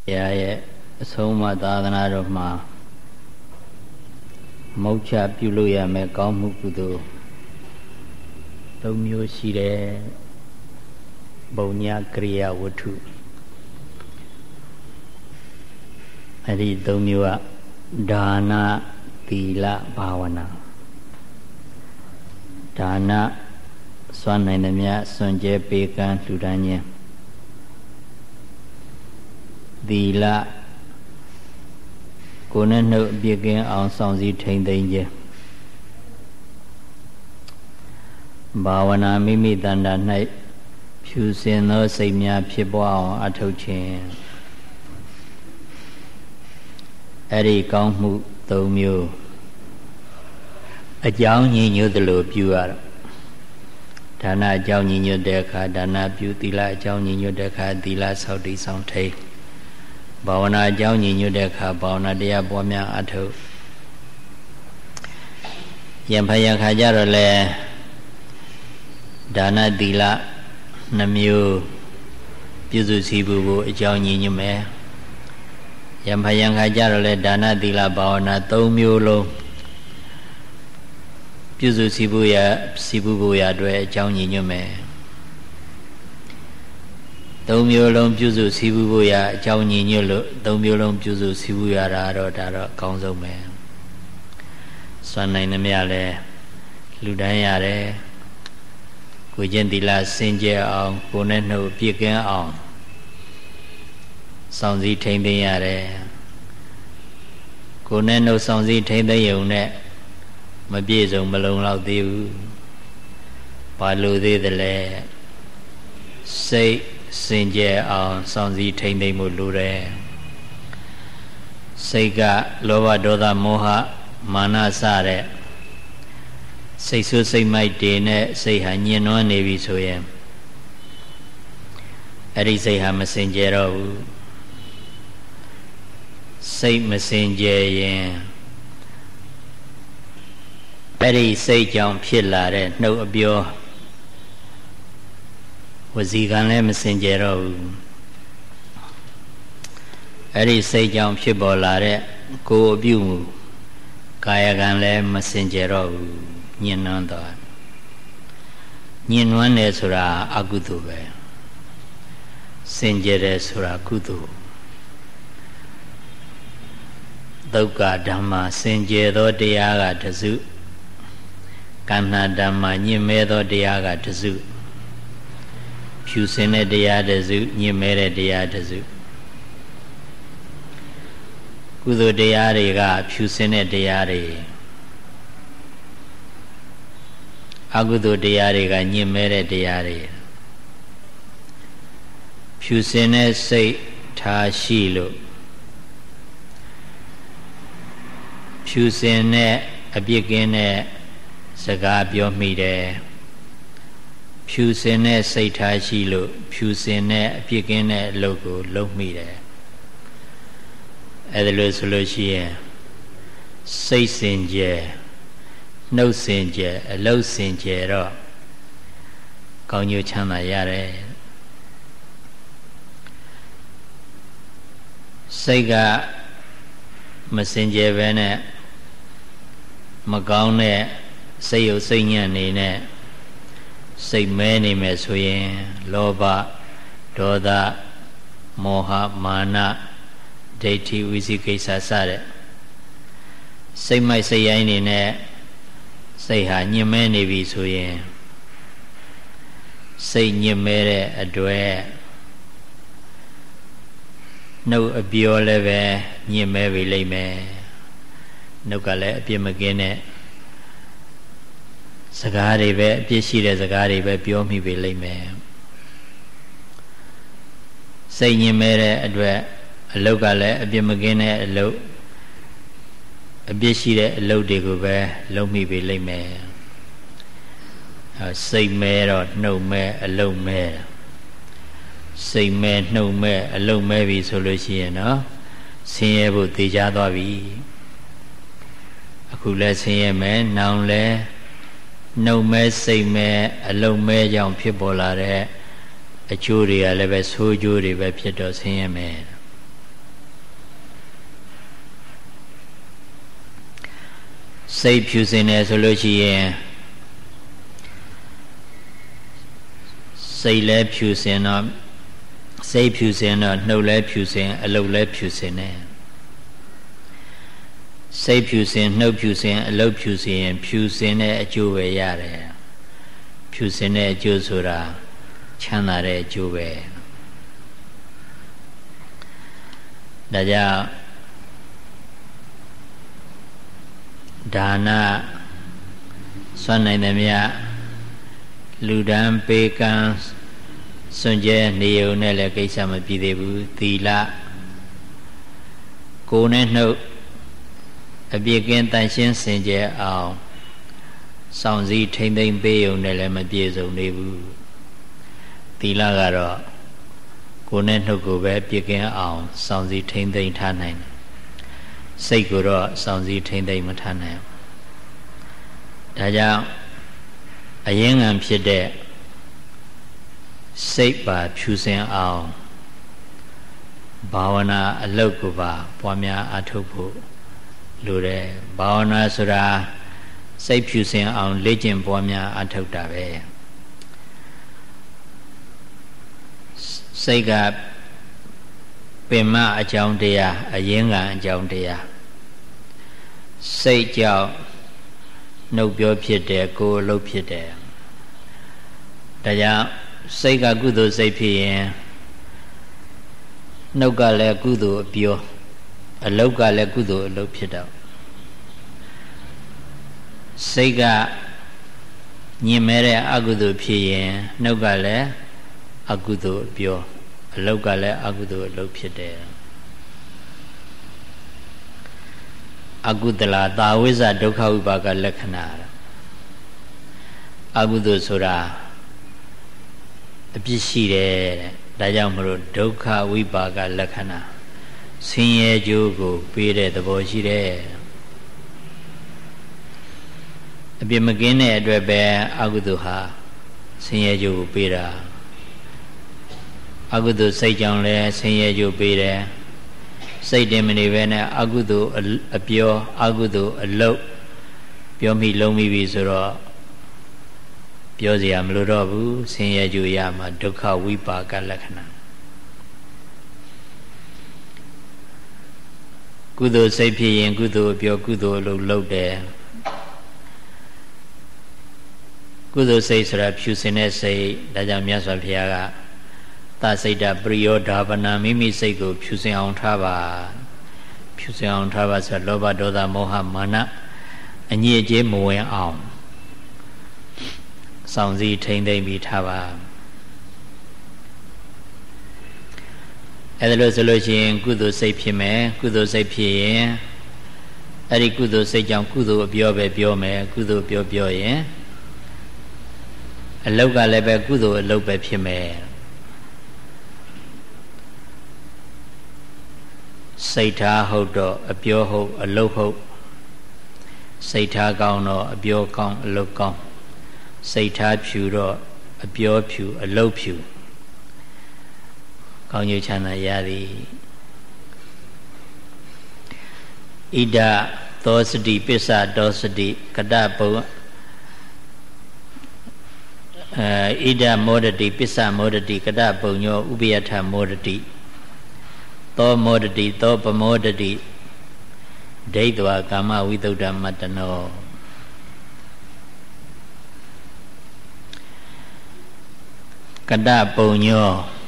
ရဲ့အဆုံးအမသာသနာတော်မှာမုတ်ချပြုလို့ရမယ်ကောင်းမှုကုသိုလ်၃မျိုးရှိတယ်ဘုံညာကရိယာဝတ္ထုအဲ့ဒီ၃မျိုးကဒါနသီလဘာဝနာဒါနစွမ်းနိုင်သမျှစွန့်ကြဲပေးကမ်းလှူဒါန်းခြင်းသီလကိုယ်နဲ့နှုတ်အပြစ်ကင်းအောင်ဆောင်စည်းထိန်းသိမ်းခြင်းဘာဝနာမိမိတဏ္ဍာ၌ဖြူစင်သောစိတ်များဖြစ်ပွားအောင်အထောက်ခြင်းအဲ့ဒီကောင်းမှု၃မျိုးအကြောင်းညီညွတ်သလိုပြုရတော့ဒါနအကြောင်းညီညွတ်တဲ့အခါဒါနပြုသီလအကြောင်းညီညွတ်တဲ့အခါသီလဆောက်တည်ဆောင်ထိန်းဘာဝနာအကြောင်းညီညွတ်တဲ့အခါဘာဝနာတရားပွားများအထောက်ယံဖယခါကြတော့လေဒါနသီလနှမျိုးပြည့်စုံစည်းဖို့အကြောင်းညီညွတ်မယ်ယံဖယခါကြတော့လေဒါနသီလဘာဝနာ၃မျိုးလုံးပြည့်စုံစည်းဖို့အတွက်အကြောင်းညီညွတ်မယ်၃မျိုးလုံးပြုစုစည်းဖို့ရအကြောင်းညီညွတ်လို့၃မျိုးလုံးပြုစုစည်းဖို့ရတာတော့ဒါတော့အကောင်းဆုံးပဲစွမ်းနိုင်သမျှလဲလူတိုင်းရတယ်ကိုကျင့်သီလစင်ကြယ်အောင်ကိုယ်နဲ့နှုတ်ပြည့်ကင်းအောင်စောင့်စည်းထိန်းသိမ်းရတယ်ကိုယ်နဲ့နှုတ်စောင့်စည်းထိန်းသိမ်းရုံနဲ့မပြည့်စုံမလုံလောက်သေးဘူးဘာလို့သေးသလဲစိတ်စင်ကြယ်အောင်စောင့်စည်းထိန်းသိမ်းမှုလိုတယ်စိတ်ကလောဘဒေါသမောဟမာနစတဲ့စိတ်ဆိုးစိတ်မိုက်တွေနဲ့စိတ်ဟာညှဉ်းနှွမ်းနေပြီဆိုရင်အဲ့ဒီစိတ်ဟာမစင်ကြယ်တော့ဘူးစိတ်မစင်ကြယ်ရင်အဲ့ဒီစိတ်ကြောင့်ဖြစ်လာတဲ့နှုတ်အပြောဝစီကံလည်းမစင်ကြယ်တော့ဘူးအဲ့ဒီစိတ်ကြောင့်ဖြစ်ပေါ်လာတဲ့ကိုယ်အပြုမှုကာယကံလည်းမစင်ကြယ်တော့ဘူးညှဉ်းနှွမ်းသွားညှဉ်းနှွမ်းတယ်ဆိုတာအကုသိုလ်ပဲစင်ကြယ်တယ်ဆိုတာကုသိုလ်ဒုက္ခဓမ္မစင်ကြယ်သောတရားကတစုကန္နာဓမ္မညှဉ်းမဲသောတရားကတစုဖြူစင်တဲ့တရားတစုညှဉ်းမဲတဲ့တရားတစုကုသိုလ်တရားတွေကဖြူစင်တဲ့တရားတွေအကုသိုလ်တရားတွေကညှဉ်းမဲတဲ့တရားတွေဖြူစင်တဲ့စိတ်ထားရှိလို့ဖြူစင်တဲ့အပြစ်ကင်းတဲ့စကားပြောမိတယ်ဖြူစင်တဲ့စိတ်ထားရှိလို့ဖြူစင်တဲ့အပြစ်ကင်းတဲ့အလုပ်ကိုလုပ်မိတယ်အဲ့ဒါလို့ဆိုလို့ရှိရင်စိတ်စင်ကြယ်နှုတ်စင်ကြယ်အလုပ်စင်ကြယ်တော့ကောင်းကျိုးချမ်းသာရတယ်စိတ်ကမစင်ကြယ်ပဲနဲ့မကောင်းတဲ့စိတ်ရုပ်စိတ်ညံ့နေနဲ့စိတ်မဲနေမယ်ဆိုရင်လောဘဒေါသမောဟမာနဒိဋ္ဌိဝိသိကိစ္စစတဲ့စိတ်မိုက်စိတ်ရိုင်းနေနဲ့စိတ်ဟာညှဉ်းမဲနေပြီဆိုရင်စိတ်ညှဉ်းမဲတဲ့အတွက်နှုတ်အပြောလည်းပဲညှဉ်းမဲပြီလိမ့်မယ်နှုတ်ကလည်းအပြစ်မကင်းတဲ့စကားတွေပဲအပြစ်ရှိတဲ့စကားတွေပဲပြောမိပြီလိမ့်မယ်စိတ်ညင်မဲ့တဲ့အတွက်အလုတ်ကလည်းအပြစ်မကင်းတဲ့အလုတ်အပြစ်ရှိတဲ့အလုတ်တွေကိုပဲလုပ်မိပြီလိမ့်မယ်စိတ်မဲတော့နှုတ်မဲအလုတ်မဲစိတ်မဲနှုတ်မဲအလုတ်မဲပြီဆိုလို့ရှိရင်နော်ဆင်းရဲဖို့သိကြသွားပြီအခုလဲဆင်းရဲမယ်နောင်လဲနှုတ်မဲစိတ်မဲအလုံးမဲကြောင့်ဖြစ်ပေါ်လာတဲ့အကျိုးတွေကလည်းပဲဆိုးကျိုးတွေပဲဖြစ်တော့ဆင်းရဲမယ်စိတ်ဖြူစင်တယ်ဆိုလို့ရှိရင်စိတ်လည်းဖြူစင်တော့စိတ်ဖြူစင်တော့နှုတ်လည်းဖြူစင်အလုပ်လည်းဖြူစင်တယ်စိတ်ဖြူစင်နှုတ်ဖြူစင်အလုပ်ဖြူစင်ရင်ဖြူစင်တဲ့အကျိုးပဲရတယ်ဖြူစင်တဲ့အကျိုးဆိုတာချမ်းသာတဲ့အကျိုးပဲဒါကြောင့်ဒါနစွန့်နိုင်သမျှလူဒန်းပေးကမ်းစွန့်ကြဲနေုံနဲ့လည်းကိစ္စမပြည့်သေးဘူးသီလကိုယ်နဲ့နှုတ်အပြည့်ကင်းတန်ရှင်းစင်ကြယ်အောင်စောင့်စည်းထိမ့်သိမ့်ပေးုံနဲ့လည်းမပြည့်စုံသေးဘူးသီလကတော့ကိုယ်နဲ့နှုတ်ကိုပဲပြည့်ကင်းအောင်စောင့်စည်းထိမ့်သိမ့်ထားနိုင်တယ်စိတ်ကိုတော့စောင့်စည်းထိမ့်သိမ့်မထားနိုင်ဒါကြောင့်အရင်ငံဖြစ်တဲ့စိတ်ပါဖြူစင်အောင်ဘာဝနာအလုပ်ကိုပါပွားများအားထုတ်ဖို့လိုတယ်ဘာဝနာဆိုတာစိတ်ဖြူစင်အောင်လေ့ကျင့်ပွားများအားထုတ်တာပဲစိတ်ကပင်မအကြောင်းတရားအရင်ငံအကြောင်းတရားစိတ်ကြောင့်နှုတ်ပြောဖြစ်တယ်ကိုယ်အလုပ်ဖြစ်တယ်ဒါကြောင့်စိတ်ကကုသိုလ်စိတ်ဖြစ်ရင်နှုတ်ကလည်းကုသိုလ်အပြောအလုပ်ကလည်းကုသိုလ်အလုပ်ဖြစ်တော့စိတ်ကညင်မဲတဲ့အကုသိုလ်ဖြစ်ရင်နှုတ်ကလည်းအကုသိုလ်အပြောအလုပ်ကလည်းအကုသိုလ်အလုပ်ဖြစ်တယ်အကုသလသာဝိဇ္ဇဒုက္ခဝိပါကလက္ခဏာအကုသိုလ်ဆိုတာအပြစ်ရှိတယ်တဲ့ဒါကြောင့်မလို့ဒုက္ခဝိပါကလက္ခဏာဆင်းရဲကြိုးကိုပေးတဲ့သဘောရှိတယ်အပြစ်မကင်းတဲ့အတွက်ပဲအကုသိုလ်ဟာဆင်းရဲကြိုးကိုပေးတာအကုသိုလ်စိတ်ကြောင့်လည်းဆင်းရဲကြိုးပေးတယ်စိတ်တင်မနေပဲနဲ့အကုသိုလ်အပြောအကုသိုလ်အလုပ်ပြောမိလုံးမိပြီဆိုတော့ပြောစရာမလိုတော့ဘူးဆင်းရဲကြိုးရမှာဒုက္ခဝိပါကလက္ခဏာကုသိုလ်စိတ်ဖြစ်ရင်ကုသိုလ်အပြောကုသိုလ်အလုပ်လုပ်တယ်ကုသိုလ်စိတ်ဆိုတာဖြူစင်တဲ့စိတ်ဒါကြောင့်မြတ်စွာဘုရားကသစိတ်တပရိယောဓာပနာမိမိစိတ်ကိုဖြူစင်အောင်ထားပါဖြူစင်အောင်ထားပါဆိုတော့လောဘဒေါသမောဟမာနအညစ်အကြေးမဝင်အောင်စောင့်စည်းထိမ့်သိမ့်ပြီးထားပါအဲ့ဒါလို့ဆိုလို့ရှိရင်ကုသိုလ်စိတ်ဖြစ်မယ်ကုသိုလ်စိတ်ဖြစ်ရင်အဲ့ဒီကုသိုလ်စိတ်ကြောင့်ကုသိုလ်အပြောပဲပြောမယ်ကုသိုလ်ပြောရင်အလောက်ကလည်းပဲကုသိုလ်အလုပ်ပဲဖြစ်မယ်စိတ်ထားဟုတ်တော့အပြောဟုတ်အလုပ်ဟုတ်စိတ်ထားကောင်းတော့အပြောကောင်းအလုပ်ကောင်းစိတ်ထားဖြူတော့အပြောဖြူအလုပ်ဖြူကောင်းကျိုးချမ်းသာရသည်ဣဒသောစတိပစ္စတောစတိကတပုဣဒမောဒတိပစ္စမောဒတိကတပုံညောဥပယထမောဒတိသောမောဒတိသောပမောဒတိဒိဋ္ဌဝကာမဝိသုဒ္ဓမတ္တနောကတပုံညော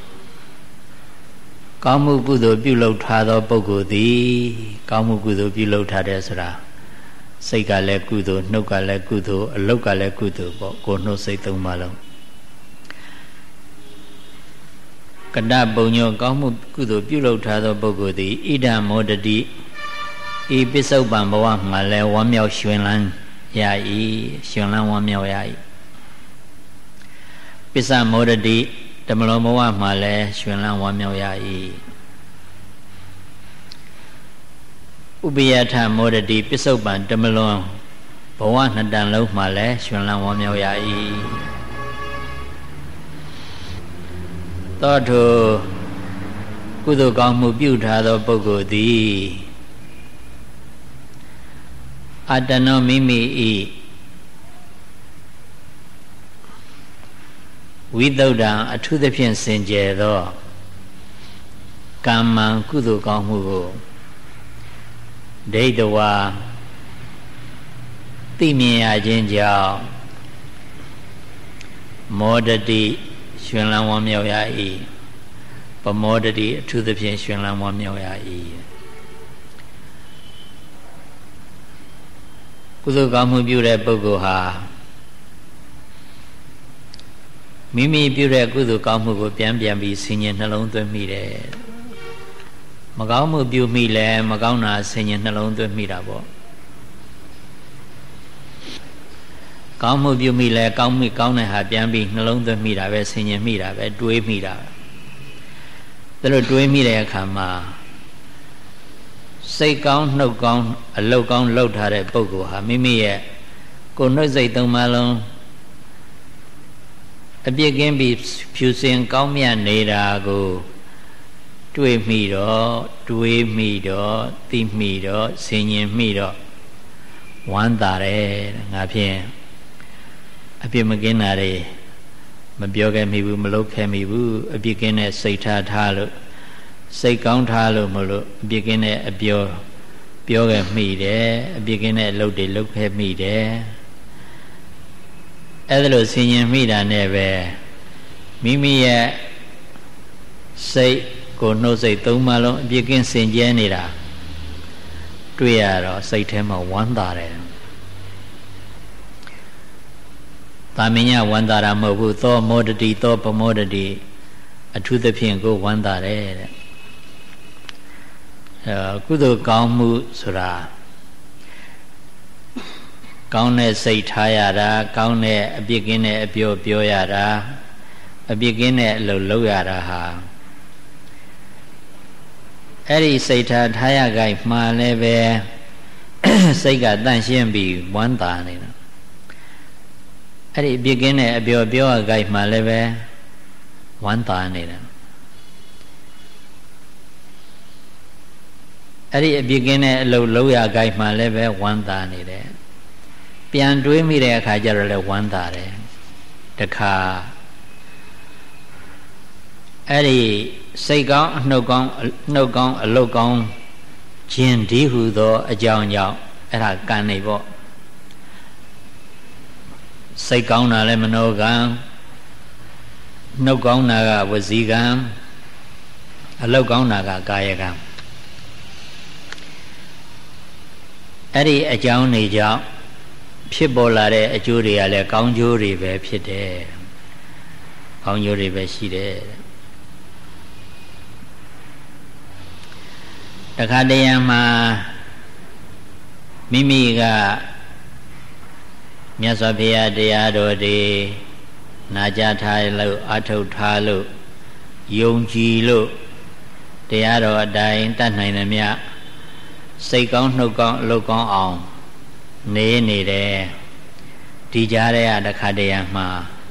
ကောင်းမှုကုသိုလ်ပြုလုပ်ထားသောပုဂ္ဂိုလ်သည်ကောင်းမှုကုသိုလ်ပြုလုပ်ထားတယ်ဆိုတာစိတ်ကလည်းကုသိုလ်နှုတ်ကလည်းကုသိုလ်အလုပ်ကလည်းကုသိုလ်ပေါ့ကိုယ်နှုတ်စိတ်သုံးပါလုံးကတပုံညောကောင်းမှုကုသိုလ်ပြုလုပ်ထားသောပုဂ္ဂိုလ်သည်ဣဒံမောဒတိဤပစ္စုပန်ဘဝမှာလည်းဝမ်းမြောက်ရွှင်လန်းရ၏ရွှင်လန်းဝမ်းမြောက်ရ၏ပစ္စမောဒတိတမလောဘဝမှာလည်းရွှင်လန်းဝမ်းမြောက်ရ၏ဥပယထမောဒတိပစ္စုပန်တမလွန်ဘဝနှစ်တန်လုံးမှာလည်းရွှင်လန်းဝမ်းမြောက်ရ၏သောထိုကုသိုလ်ကောင်းမှုပြုထားသောပုဂ္ဂိုလ်သည်အတနောမိမိဤဝိသုဒ္ဓံအထူးသဖြင့်စင်ကြယ်သောကမ္မံကုသိုလ်ကောင်းမှုကိုဒိဋ္ဌဝါသိမြင်ရခြင်းကြောင့်မောဒတိရှင်လန်းဝမ်းမြောက်ရ၏ပမောဒတိအထူးသဖြင့်ရှင်လန်းဝမ်းမြောက်ရ၏ကုသိုလ်ကောင်းမှုပြုတဲ့ပုဂ္ဂိုလ်ဟာမိမိပြုတဲ့ကုသိုလ်ကောင်းမှုကိုပြန်ပြီးဆင်ញင်နှလုံးသွင်းမိတယ်မကောင်းမှုပြုမိလဲမကောင်းတာဆင်ញင်နှလုံးသွင်းမိတာပေါ့ကောင်းမှုပြုမိလဲကောင်းတဲ့ဟာပြန်ပြီးနှလုံးသွင်းမိတာပဲဆင်ញင်မိတာပဲတွေးမိတာပဲဒါလို့တွေးမိတဲ့အခါမှာစိတ်ကောင်းနှုတ်ကောင်းအလုပ်ကောင်းလုပ်ထားတဲ့ပုဂ္ဂိုလ်ဟာမိမိရဲ့ကိုယ်နှုတ်စိတ်သုံးပါးလုံးအပြစ်ကင်းပြီးဖြူစင်ကောင်းမြတ်နေတာကိုတွေးမိတော့တွေးမိတော့သိမိတော့ဆင်ញင်မိတော့ဝမ်းသာတယ်ငါဖြင့်အပြစ်မကင်းတာတွေမပြောခဲ့မိဘူးမလုပ်ခဲ့မိဘူးအပြစ်ကင်းတဲ့စိတ်ထားလို့စိတ်ကောင်းထားလို့မလို့အပြစ်ကင်းတဲ့အပြောခဲ့မိတယ်အပြစ်ကင်းတဲ့အလုပ်တွေလုပ်ခဲ့မိတယ်အဲ့ဒါလို့ဆင်ញင်မိတာနဲ့ပဲမိမိရဲ့စိတ်ကိုနှုတ်စိတ်သုံးပါးလုံးအပြစ်ကင်းစင်ကြဲနေတာတွေ့ရတော့စိတ်ထဲမှာဝမ်းသာတယ်တာမညဝန္တာရာမဟုတ်ဘူးသောမောဒတိသောပမောဒတိအထူးသဖြင့်ကိုဝန္တာတယ်တဲ့ကုသိုလ်ကောင်းမှုဆိုတာကောင်းတဲ့စိတ်ထားရတာကောင်းတဲ့အပြစ်ကင်းတဲ့အပြောရတာအပြစ်ကင်းတဲ့အလုပ်လုပ်ရတာဟာအဲ့ဒီစိတ်ထားရကြိုက်မှလည်းပဲစိတ်ကတန့်ရှင်းပြီးဝမ်းသာနေတာအဲ့ဒီအပြစ်ကင်းတဲ့အပြောရကြိုက်မှလည်းပဲဝမ်းသာနေတာအဲ့ဒီအပြစ်ကင်းတဲ့အလုပ်လုပ်ရကြိုက်မှလည်းပဲဝမ်းသာနေတယ်ပြန်တွေးမိတဲ့အခါကျတော့လည်းဝမ်းသာတယ်တခါအဲ့ဒီစိတ်ကောင်းနှုတ်ကောင်းအလုပ်ကောင်းခြင်းဒီဟုသောအကြောင်းကြောင့်အဲ့ဒါကံနေပေါ့စိတ်ကောင်းတာလည်းမနောကံနှုတ်ကောင်းတာကဝစီကံအလုပ်ကောင်းတာကကာယကံအဲ့ဒီအကြောင်းတွေကြောင့်ဖြစ်ပေါ်လာတဲ့အကျိုးတွေကလည်းကောင်းကျိုးတွေပဲဖြစ်တယ်ကောင်းကျိုးတွေပဲရှိတယ်တခါတရံမှာမိမိကမြတ်စွာဘုရားတရားတော်တွေနာကြားထားလို့အထုတ်ထားလို့ယုံကြည်လို့တရားတော်အတိုင်းတတ်နိုင်သမျှစိတ်ကောင်းနှုတ်ကောင်းအလုပ်ကောင်းအောင်နေတယ်ဒီကြားတဲ့တခါတရံမှာ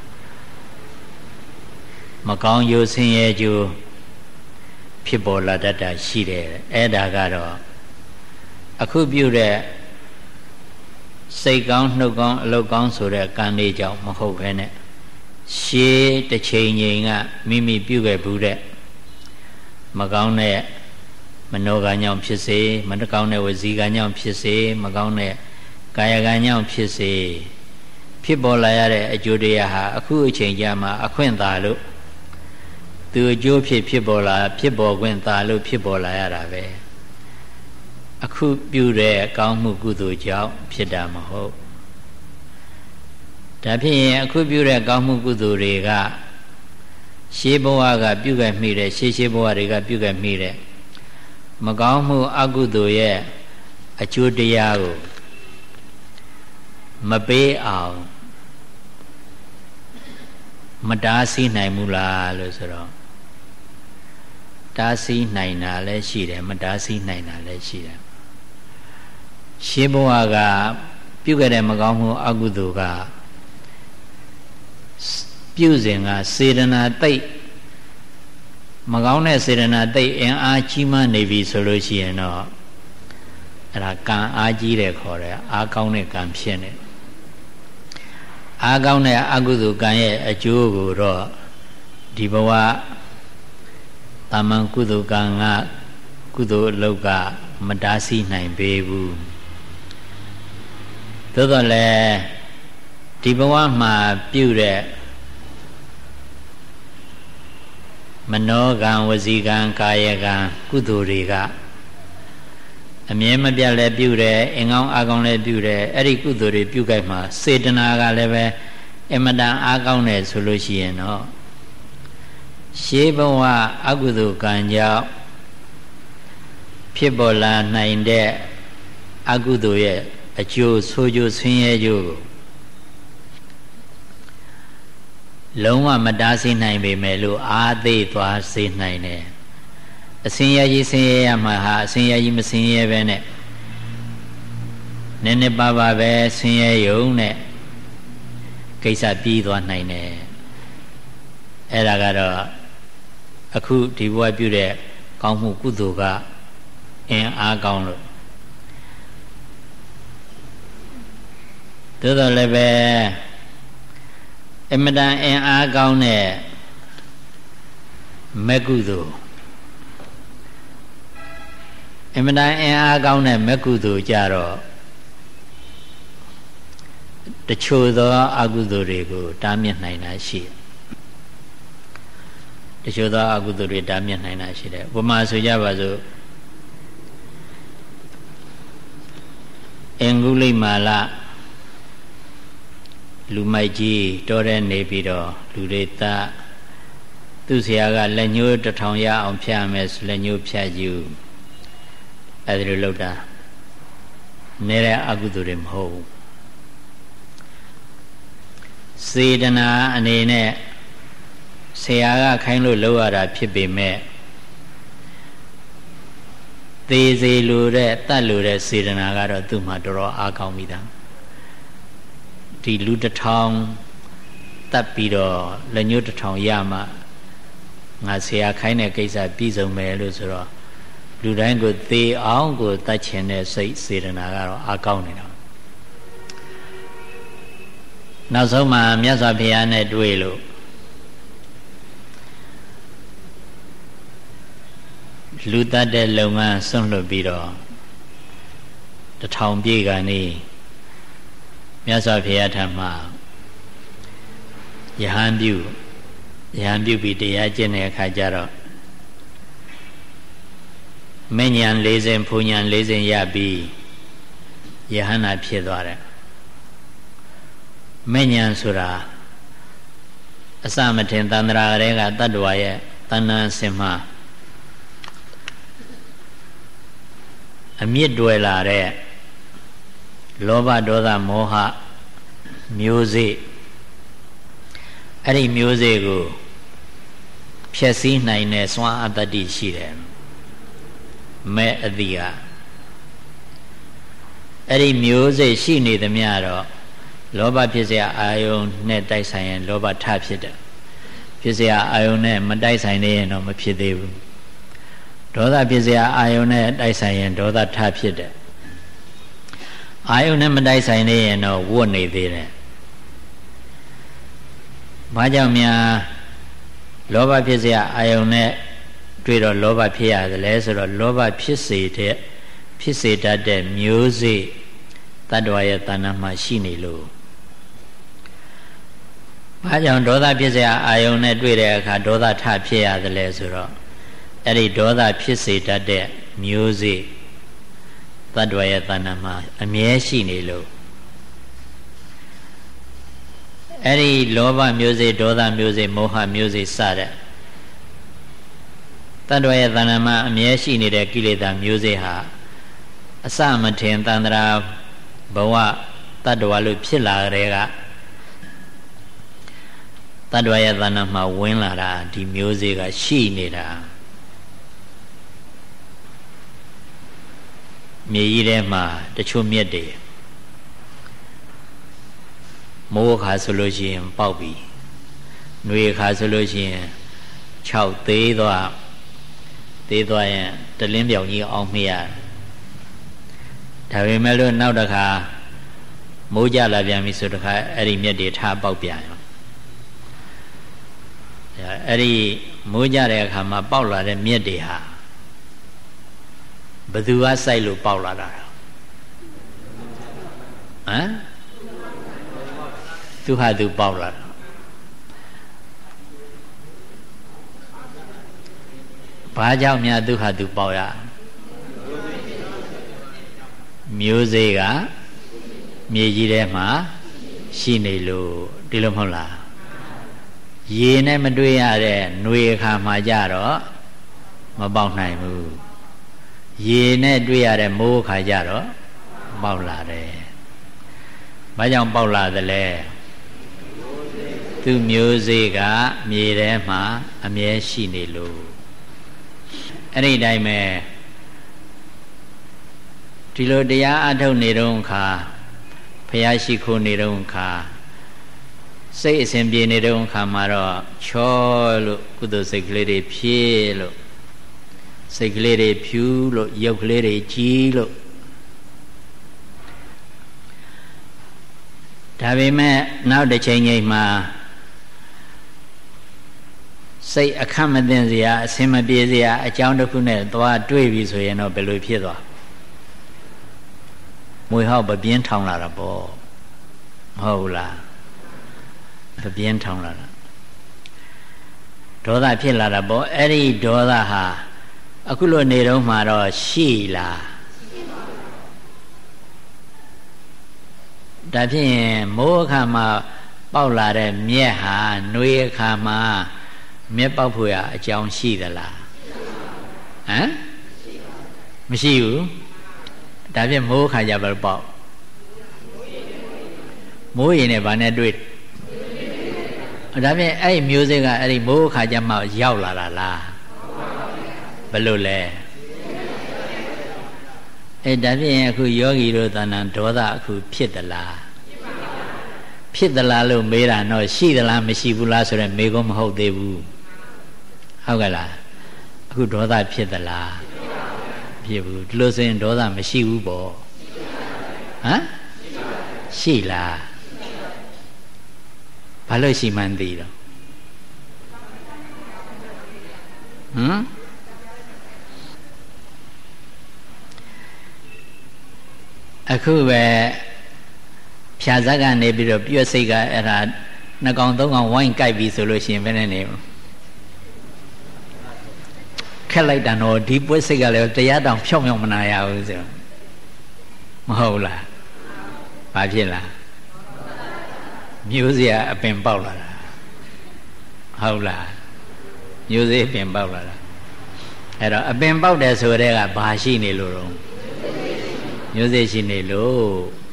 မကောင်းကျိုးဆင်းရဲကျိုးဖြစ်ပေါ်လာတတ်တာရှိတယ်အဲ့ဒါကတော့အခုပြုတဲ့စိတ်ကောင်းနှုတ်ကောင်းအလုပ်ကောင်းဆိုတဲ့ကံလေးကြောင့်မဟုတ်ဘဲနဲ့ရှေးတစ်ချိန်ချိန်ကမိမိပြုခဲ့ဘူးတဲ့မကောင်းတဲ့မနောကံကြောင့်ဖြစ်စေမကောင်းတဲ့ဝစီကံကြောင့်ဖြစ်စေမကောင်းတဲ့ကာယကံကြောင့်ဖြစ်စေဖြစ်ပေါ်လာရတဲ့အကျိုးတရားဟာအခုအချိန်ကြာမှအခွင့်သာလို့သူအကျိုးဖြစ်ပေါ်ခွင့်သာလို့ဖြစ်ပေါ်လာရတာပဲအခုပြုတဲ့ကောင်းမှုကုသိုလ်ကြောင့်ဖြစ်တာမဟုတ်ဒါဖြစ်ရင်အခုပြုတဲ့ကောင်းမှုကုသိုလ်တွေကရှေးဘဝကပြုခဲ့မိတဲ့ရှေးဘဝတွေကပြုခဲ့မိတဲ့မကောင်းမှုအကုသိုလ်ရဲ့အကျိုးတရားကိုမပေးအောင်မတားဆီးနိုင်ဘူးလားလို့ဆိုတော့တားဆီးနိုင်တာလည်းရှိတယ်မတားဆီးနိုင်တာလည်းရှိတယ်ရှင်းဘဝကပြုခဲ့တဲ့မကောင်းမှုအကုသိုလ်ကပြုစဉ်ကစေတနာတိတ်မကောင်းတဲ့စေတနာတိတ်အင်အားကြီးမှနေပြီဆိုလို့ရှိရင်တော့အဲ့ဒါကံအားကြီးတယ်ခေါ်တယ်အားကောင်းတဲ့ကံဖြစ်နေအားကောင်းတဲ့အကုသိုလ်ကံရဲ့အကျိုးကိုတော့ဒီဘဝတာမန်ကုသိုလ်ကံကကုသိုလ်အလုပ်ကမတားဆီးနိုင်ပေဘူးသို့တော်လည်းဒီဘဝမှာပြုတဲ့မနောကံဝစီကံကာယကံကုသိုလ်တွေကအမြဲမပြတ်လည်းပြုတယ်အင်ကောင်းအားကောင်းလည်းပြုတယ်အဲ့ဒီကုသိုလ်တွေပြုကြမှာစေတနာကလည်းပဲအမတန်အားကောင်းတယ်ဆိုလို့ရှိရင်တော့ရှေးဘဝအကုသိုလ်ကံကြောင့်ဖြစ်ပေါ်လာနိုင်တဲ့အကုသိုလ်ရဲ့အကျိုးဆိုးကျိုးဆင်းရဲကျိုးကိုလုံးဝမတားဆီးနိုင်ပေမဲ့လို့အားသေးသွားစေနိုင်တယ်အစင်ရကြီးဆင်းရဲရမှာဟာအစင်ရကြီးမဆင်းရဲပဲနဲ့နည်းနည်းပါးပါးပဲဆင်းရဲယုံနဲ့ကိစ္စပြီးသွားနိုင်တယ်အဲ့ဒါကတော့အခုဒီဘဝပြုတဲ့ကောင်းမှုကုသိုလ်ကအင်အားကောင်းလို့သို့တော်လည်းပဲအမတန်အင်အားကောင်းတဲ့မဂ္ဂုသိုလ်အမတန်အင်အားကောင်းတဲ့မဂ္ဂုသိုလ်ကြတော့တချို့သောအကုသိုလ်တွေကိုတားမြစ်နိုင်တာရှိတယ်တချို့သောအကုသိုလ်တွေတားမြစ်နိုင်တာရှိတယ်ဥပမာဆိုကြပါစို့အင်္ဂုလိမာလလူမိုက်ကြီးတော်တဲ့နေပြီးတော့လူတွေသားသူ့ဆရာကလက်ညှိုးတစ်ထောင်ရအောင်ဖြတ်မယ်ဆိုလက်ညှိုးဖြတ်ယူအဲ့ဒါလိုလုပ်တာနေတဲ့အကုသိုလ်တွေမဟုတ်ဘူးစေတနာအနေနဲ့ဆရာကခိုင်းလို့လုပ်ရတာဖြစ်ပေမဲ့သေစေလိုတဲ့တတ်လိုတဲ့စေတနာကတော့သူ့မှာတော်တော်အားကောင်းပြီသားဒီလူတစ်ထောင်တတ်ပြီးတော့လက်ညှိုးတစ်ထောင်ရမှငါဆရာခိုင်းတဲ့ကိစ္စပြီးဆုံးမယ်လို့ဆိုတော့လူတိုင်းကိုသေအောင်ကိုတတ်ချင်တဲ့စိတ်စေတနာကတော့အားကောင်းနေတာနောက်ဆုံးမှာမြတ်စွာဘုရားနဲ့တွေ့လို့လူတတ်တဲ့လုပ်ငန်းဆွန့်လွတ်ပြီးတော့တစ်ထောင်ပြည့်ကနေမြတ်စွာဘုရားထံမှာယဟန်ပြုပြီးတရားကျင့်တဲ့အခါကျတော့မဉ္ဇဉ်40ဖူဉ္ဇဉ်40ရပြီးယဟန္တာဖြစ်သွားတယ်မဉ္ဇဉ်ဆိုတာအစမထင်သန္တရာတွေကတတ္တဝါရဲ့တဏ္ဍစင်မှာအမြင့်တွယ်လာတဲ့လောဘဒေါသမောဟမျိုးစေ့အဲ့ဒီမျိုးစေ့ကိုဖျက်ဆီးနိုင်တဲ့စွမ်းအတ္တိရှိတယ်မဲ့အတိကအဲ့ဒီမျိုးစေ့ရှိနေသမျှတော့လောဘဖြစ်เสียအာယုန်နဲ့တိုက်ဆိုင်ရင်လောဘထဖြစ်တယ်ဖြစ်เสียအာယုန်နဲ့မတိုက်ဆိုင်နေရင်တော့မဖြစ်သေးဘူးဒေါသဖြစ်เสียအာယုန်နဲ့တိုက်ဆိုင်ရင်ဒေါသထဖြစ်တယ်အာယုန်နဲ့မတိုက်ဆိုင်နေရင်တော့ဝတ်နေသေးတယ်ဘာကြောင့်များလောဘဖြစ်เสียအာယုန်နဲ့တွေ့တော့လောဘဖြစ်ရတယ်လဲဆိုတော့လောဘဖြစ်စေတတ်တဲ့မျိုးစေ့တတ္တဝါရဲ့တဏ္ဍမှာရှိနေလို့ဘာကြောင့်ဒေါသဖြစ်เสียအာယုန်နဲ့တွေ့တဲ့အခါဒေါသထဖြစ်ရတယ်လဲဆိုတော့အဲ့ဒီဒေါသဖြစ်စေတတ်တဲ့မျိုးစေ့တတ္တဝါရဲ့တဏ္ဍမှာအမြဲရှိနေလို့အဲ့ဒီလောဘမျိုးစေ့ဒေါသမျိုးစေ့မောဟမျိုးစေ့စတဲ့တတ္တဝါရဲ့တဏ္ဍမှာအမြဲရှိနေတဲ့ကိလေသာမျိုးစေ့ဟာအစမထင်တန္တရာဘဝတတ္တဝါလို့ဖြစ်လာတဲ့ကတတ္တဝါရဲ့တဏ္ဍမှာဝင်လာတာဒီမျိုးစေ့ကရှိနေတာမြေကြီးထဲမှာတချို့မြက်တွေမိုးခါဆိုလို့ရှိရင်ပေါက်ပြီຫນွေခါဆိုလို့ရှိရင်6သေးသွားရင်တလင်းပြောင်ကြီးအောင်မေ့ရဒါပေမဲ့လို့နောက်တစ်ခါမိုးကြလာပြန်ပြီဆိုတခါအဲ့ဒီမြက်တွေထားပေါက်ပြန်ရောအဲ့ဒီမိုးကြတဲ့အခါမှာပေါက်လာတဲ့မြက်တွေဟာဘယ်သူကစိုက်လို့ပေါက်လာတာဟမ်သူဟာသူပေါက်လာတာဘာကြောင့်များသူဟာသူပေါက်ရမျိုးစေ့ကမြေကြီးထဲမှာရှိနေလို့ဒီလိုမဟုတ်လားရေနဲ့မတွေ့ရတဲ့ຫນွေအခါမှာကြတော့မပေါက်နိုင်ဘူးရေနဲ့တွေ့ရတဲ့မိုးအခါကြတော့ပေါက်လာတယ်ဘာကြောင့်ပေါက်လာသလဲသူမျိုးစေ့ကမြေထဲမှာအမြဲရှိနေလို့အဲ့ဒီတိုင်းပဲဒီလိုတရားအထုတ်နေတော့ခါဘုရားရှိခိုးနေတော့ခါစိတ်အစဉ်ပြေနေတော့ခါမှာတော့ချောလို့ကုသိုလ်စိတ်ကလေးတွေဖြည့်လို့စိတ်ကလေးတွေဖြူလို့ရုပ်ကလေးတွေကြီးလို့ဒါပေမဲ့နောက်တစ်ချိန်ချိန်မှာစိတ်အခက်မသိစရာအစင်မပြေစရာအကြောင်းတစ်ခုနဲ့သွားတွေ့ပြီဆိုရင်တော့ဘယ်လိုဖြစ်သွားမွေဟောက်ပပြင်းထောင်လာတာပေါ့မဟုတ်လားပပြင်းထောင်လာတာဒေါသဖြစ်လာတာပေါ့အဲ့ဒီဒေါသဟာအခုလိုနေတော့မှတော့ရှိလားဒါဖြင့်မိုးအခါမှာပေါက်လာတဲ့မြက်ဟာနှွေးအခါမှာမြက်ပေါက်ဖို့ရအကြောင်းရှိသလားဟမ်မရှိဘူးဒါဖြင့်မိုးအခါကြဘယ်ပေါက်မိုးရင်နဲ့ဘာနဲ့တွေ့ဒါဖြင့်အဲ့ဒီမျိုးစေ့ကအဲ့ဒီမိုးအခါကြမှရောက်လာတာလားဘယ်လိုလဲအဲ့ဒါဖြင့်အခုယောဂီတို့သဏ္ဍာန်ဒေါသအခုဖြစ်သလားဖြစ်သလားလို့မေးတာတော့ရှိသလားမရှိဘူးလားဆိုတော့မေးခွန်းမဟုတ်သေးဘူးဟုတ်ကဲ့လားအခုဒေါသဖြစ်သလားဖြစ်ဘူးဒီလိုဆိုရင်ဒေါသမရှိဘူးပေါ့ဟမ်ရှိလားဘာလို့ရှိမှန်းသိတော့ဟမ်အခုပဲဖြာဇက်ကနေပြီးတော့ပြွတ်စိတ်ကအဲ့ဒါ2ကောင်3ကောင်ဝိုင်းကြိုက်ပြီဆိုလို့ရှိရင်ဘယ်နဲ့နေခက်လိုက်တာတော့ဒီပွတ်စိတ်ကလည်းတရားတောင်ဖြောင်းဖြောင်းမနာရဘူးဆိုမဟုတ်လားဘာဖြစ်လားမျိုးစရာအပင်ပေါက်လာတာဟုတ်လားမျိုးစေ့အပင်ပေါက်လာတာအဲ့တော့အပင်ပေါက်တယ်ဆိုတဲ့ကဘာရှိနေလို့တော့မျိုးစေ့ရှိနေလို့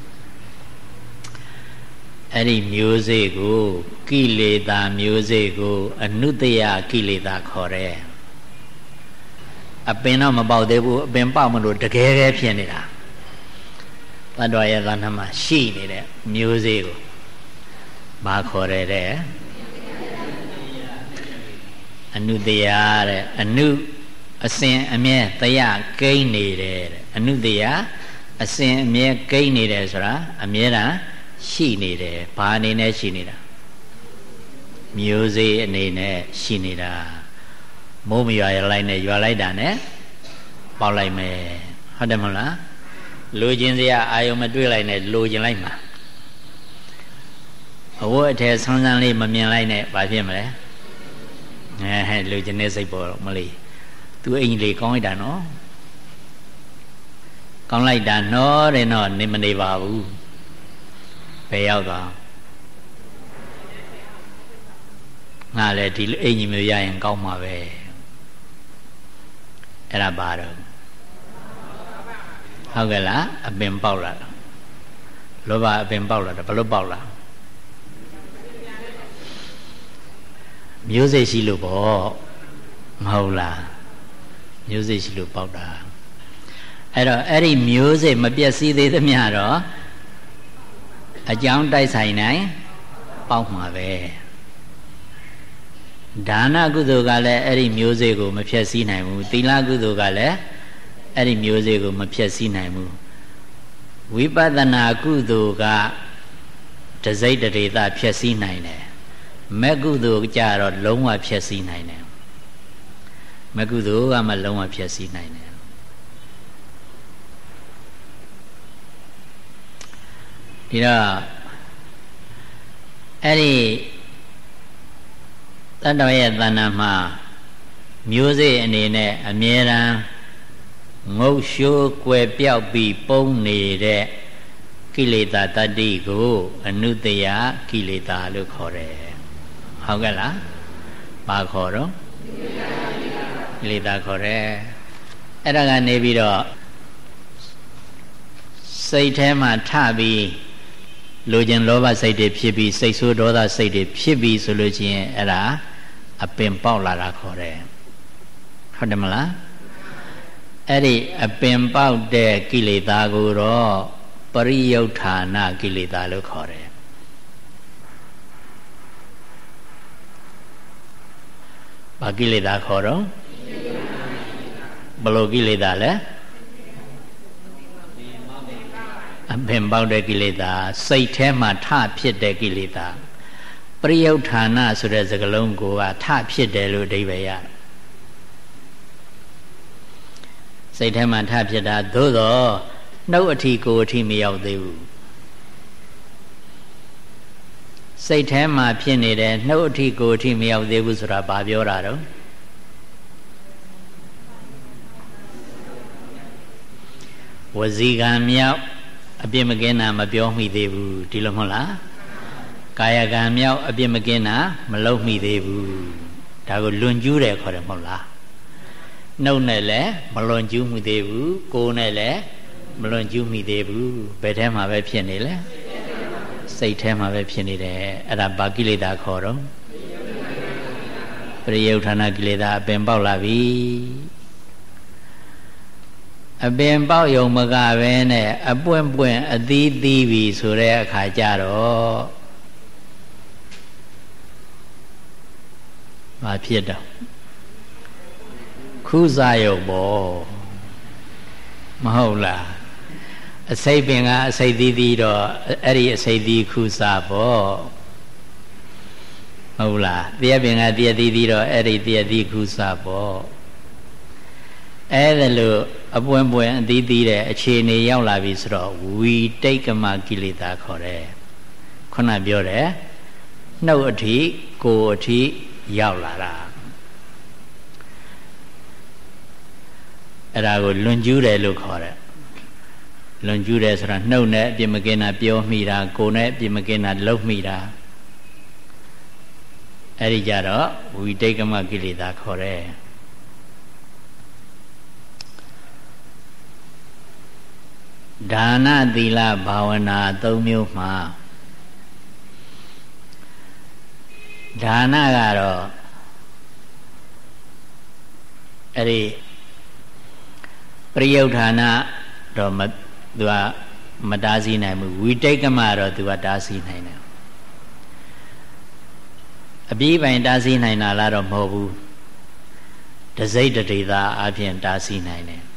အဲ့ဒီမျိုးစေ့ကိုကိလေသာမျိုးစေ့ကိုအနုတ္တယကိလေသာခေါ်တယ်အပင်တော့မပေါက်သေးဘူးအပင်ပေါက်မလို့တကယ်ပဲဖြစ်နေတာတတ္တဝါရဲ့သဏ္ဍာန်မှာရှိနေတဲ့မျိုးစေ့ကိုဘာခေါ်ရတဲ့အနုတ္တယတဲ့အနုအစဉ်အမြဲတရားကိန်းနေတယ်အနုတ္တယအစဉ်အမြဲကိန်းနေတယ်ဆိုတာအမြဲတမ်းရှိနေတယ်ဘာအနေနဲ့ရှိနေတာမျိုးစေ့အနေနဲ့ရှိနေတာမိုးမရွာရလိုက်နဲ့ရွာလိုက်တာနဲ့ပေါက်လိုက်မယ်ဟုတ်တယ်မဟုတ်လားလိုချင်စရာအာယုံမတွေ့လိုက်နဲ့လိုချင်လိုက်မှာအဝတ်အထည်ဆန်းဆန်းလေးမမြင်လိုက်နဲ့ဘာဖြစ်မလဲလိုချင်တဲ့စိတ်ပေါ်တော့မလေးသူအိမ်လေးကောင်းလိုက်တာနော်ကောင်းလိုက်တာနော်တဲ့နော်နေမနေပါဘူးဘယ်ရောက်သွားငါလည်းဒီအိမ်ကြီးမျိုးရရင်ကောင်းမှာပဲအဲ့ဒါပါတော့ဟုတ်ကဲ့လားအပင်ပေါက်လာတာလောဘအပင်ပေါက်လာတာဘယ်လိုပေါက်လာမျိုးစေ့ရှိလို့ပေါ့မဟုတ်လားမျိုးစေ့ရှိလို့ပေါက်တာအဲ့တော့အဲ့ဒီမျိုးစေ့မပြည့်စည်သေးသမျှတော့အကြောင်းတိုက်ဆိုင်နိုင်ပေါက်မှာပဲဒါနကုသိုလ်ကလည်းအဲ့ဒီမျိုးစေ့ကိုမဖျက်ဆီးနိုင်ဘူးသီလကုသိုလ်ကလည်းအဲ့ဒီမျိုးစေ့ကိုမဖျက်ဆီးနိုင်ဘူးဝိပဿနာကုသိုလ်ကတစိတ်တရေသာဖြစ်စည်းနိုင်တယ်မဂ္ဂကုသိုလ်ကြတော့လုံးဝဖြစ်စည်းနိုင်တယ်မဂ္ဂကုသိုလ်ကမှလုံးဝဖြစ်စည်းနိုင်တယ်ဒီတော့အဲ့ဒီတတ္တဝရဲ့တဏ္ဍာမှာမျိုးစေ့အနေနဲ့အမြဲတမ်းငုတ်ရှိုးကွယ်ပြောက်ပြီးပုံနေတဲ့ကိလေသာတတ္တိကိုအနုတ္တယကိလေသာလို့ခေါ်တယ်ဟုတ်ကဲ့လားဘာခေါ်တော့ကိလေသာခေါ်တယ်အဲ့ဒါကနေပြီးတော့စိတ်ထဲမှာထပြီးလိုချင်လောဘစိတ်တွေဖြစ်ပြီးစိတ်ဆိုးဒေါသစိတ်တွေဖြစ်ပြီးဆိုလို့ချင်းအဲ့ဒါအပင်ပေါက်လာတာခေါ်တယ်ဟုတ်တယ်မလားအဲ့ဒီအပင်ပေါက်တဲ့ကိလေသာကိုတော့ပရိယုဌာဏကိလေသာလို့ခေါ်တယ်ဘာကိလေသာခေါ်တော့ဘယ်လိုကိလေသာလဲအပင်ပေါက်တဲ့ကိလေသာစိတ်ထဲမှာထဖြစ်တဲ့ကိလေသာပရိယုဌာဏဆိုတဲ့စကားလုံးကိုကထဖြစ်တယ်လို့အဓိပ္ပာယ်ရစိတ်ထဲမှာထဖြစ်တာသို့တော့နှုတ်အထီကိုယ်အထီမရောက်သေးဘူးစိတ်ထဲမှာဖြစ်နေတယ်နှုတ်အထီကိုယ်အထီမရောက်သေးဘူးဆိုတာဘာပြောတာတော့ဝစီကံမြောက်အပြစ်မကင်းတာမပြောမိသေးဘူးဒီလိုမဟုတ်လားကာယကံမြောက်အပြစ်မကင်းတာမလုပ်မိသေးဘူးဒါကိုလွန်ကျူးတယ်ခေါ်တယ်မဟုတ်လားနှုတ်နဲ့လည်းမလွန်ကျူးမိသေးဘူးကိုယ်နဲ့လည်းမလွန်ကျူးမိသေးဘူးဘယ်ထဲမှာပဲဖြစ်နေလဲစိတ်ထဲမှာပဲဖြစ်နေတယ်အဲ့ဒါဘာကိလေသာခေါ်တော့ပရိယုဌာဏကိလေသာအပင်ပေါက်လာပြီအပင်ပေါက်ယုံမကပဲနဲ့အပွင့်ပွင့်အသီးသီးပြီဆိုတဲ့အခါကျတော့ဘာဖြစ်တော့ခုစားယုံပေါ့မဟုတ်လားအစိတ်ပင်ကအစိတ်သီးသီးတော့အဲ့ဒီအစိတ်သီးခုစားပေါ့ဟုတ်လားတရားပင်ကတရားသီးသီးတော့အဲ့ဒီတရားသီးခုစားပေါ့အဲ့ဒါလို့အပွင့်ပွင့်အသီးသီးတဲ့အခြေအနေရောက်လာပြီဆိုတော့ဝီတိတ်ကမကိလေသာခေါ်တယ်ခုနပြောတယ်နှုတ်အထိကိုယ်အထိရောက်လာတာအဲ့ဒါကိုလွန်ကျူးတယ်လို့ခေါ်တယ်လွန်ကျူးတယ်ဆိုတာနှုတ်နဲ့အပြစ်မကင်းတာပြောမိတာကိုယ်နဲ့အပြစ်မကင်းတာလုပ်မိတာအဲ့ဒီကြတော့ဝိတိတ်ကမကိလေသာခေါ်တယ်ဒါနသီလဘာဝနာ၃မျိုးမှာဒါနကတော့အဲ့ဒီပရိယုဌာဏတော့သူကမတားဆီးနိုင်ဘူးဝိတိတ်ကမတော့သူကတားဆီးနိုင်တယ်အပြီးပိုင်တားဆီးနိုင်တာလားတော့မဟုတ်ဘူးတစိတ်တရေသာအပြင်တားဆီးနိုင်တယ်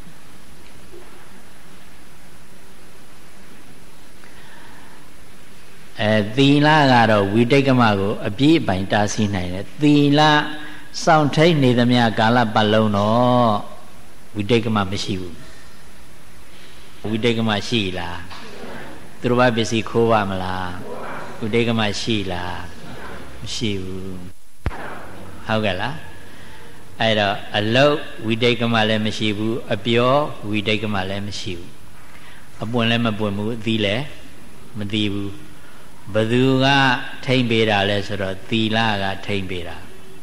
သီလကတော့ဝိတိတ်ကမကိုအပြည့်အပိုင်တားဆီးနိုင်တယ်သီလစောင့်ထိန်နေသမျှကာလပတ်လုံးတော့ဝိတိတ်ကမမရှိဘူးဝိတိတ်ကမရှိလားသူတို့ဘာပစ္စည်းခိုးပါမလားဝိတိတ်ကမရှိလားမရှိဘူးဟုတ်ကဲ့လားအဲ့တော့အလုတ်ဝိတိတ်ကမလည်းမရှိဘူးအပြောဝိတိတ်ကမလည်းမရှိဘူးအပွင့်လည်းမပွင့်ဘူးအသီးလည်းမသီးဘူးဘသူကထိမ့်ပေးတာလဲဆိုတော့သီလကထိမ့်ပေးတာ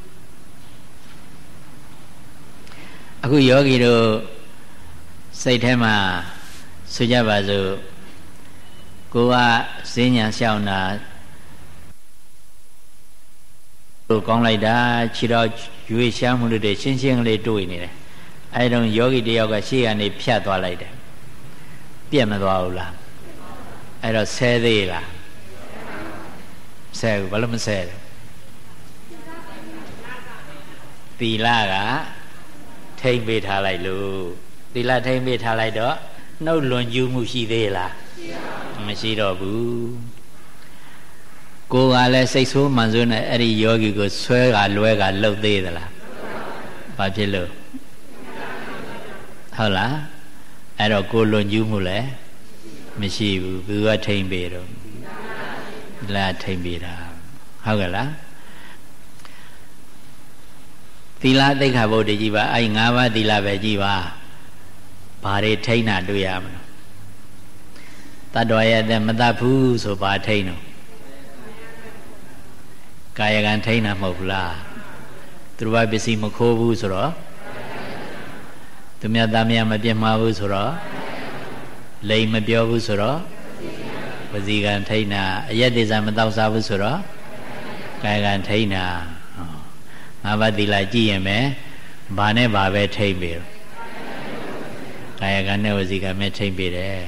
အခုယောဂီတို့စိတ်ထဲမှာဆိုကြပါစို့ကိုကဈဉ္ညာလျှောက်တာကိုကောင်းလိုက်တာခြေတော့ရွေးရှားမှုတွေရှင်းရှင်းလေးတွေ့နေတယ်အဲဒါယောဂီတယောက်ကရှေ့ကနေဖြတ်သွားလိုက်တယ်ပြက်မသွားဘူးလားအဲ့တော့ဆဲသေးလားဆဲဘူးဘာလို့မဆဲလဲသီလကထိမ့်ပေးထားလိုက်လို့သီလထိမ့်ပေးထားလိုက်တော့နှုတ်လွန်ကျူးမှုရှိသေးလားမရှိတော့ဘူးကိုယ်ကလည်းစိတ်ဆိုးမှန်ဆိုးနဲ့အဲ့ဒီယောဂီကိုဆွဲကလွဲကလှုပ်သေးသလားဘာဖြစ်လို့ဟုတ်လားအဲ့တော့ကိုလွန်ကျူးမှုလည်းမရှိဘူးဘယ်သူကထိမ့်ပေတော့လာထိမ့်ပေတာဟုတ်ကဲ့လားသီလသိက္ခာပုဒ်တကြီးပါအဲ့၅ပါးသီလပဲကြည်ပါဘာတွေထိမ့်တာတွေ့ရမလို့တတ္တဝါရဲ့အသက်မတတ်ဘူးဆိုဘာထိမ့်တော့ကာယကံထိမ့်တာမဟုတ်ဘူးလားသူတို့ဘာပစ္စည်းမခိုးဘူးဆိုတော့သူမြတ်သားမြတ်မပြစ်မှားဘူးဆိုတော့လိမ်မပြောဘူးဆိုတော့ဝစီကံထိမ့်တာအယက်ဒေဇာမတောက်စားဘူးဆိုတော့ကာယကံထိမ့်တာငါးပါးသီလကြည့်ရင်ပဲဘာနဲ့ဘာပဲထိမ့်ပြီကာယကံနဲ့ဝစီကံနဲ့ထိမ့်ပြီတယ်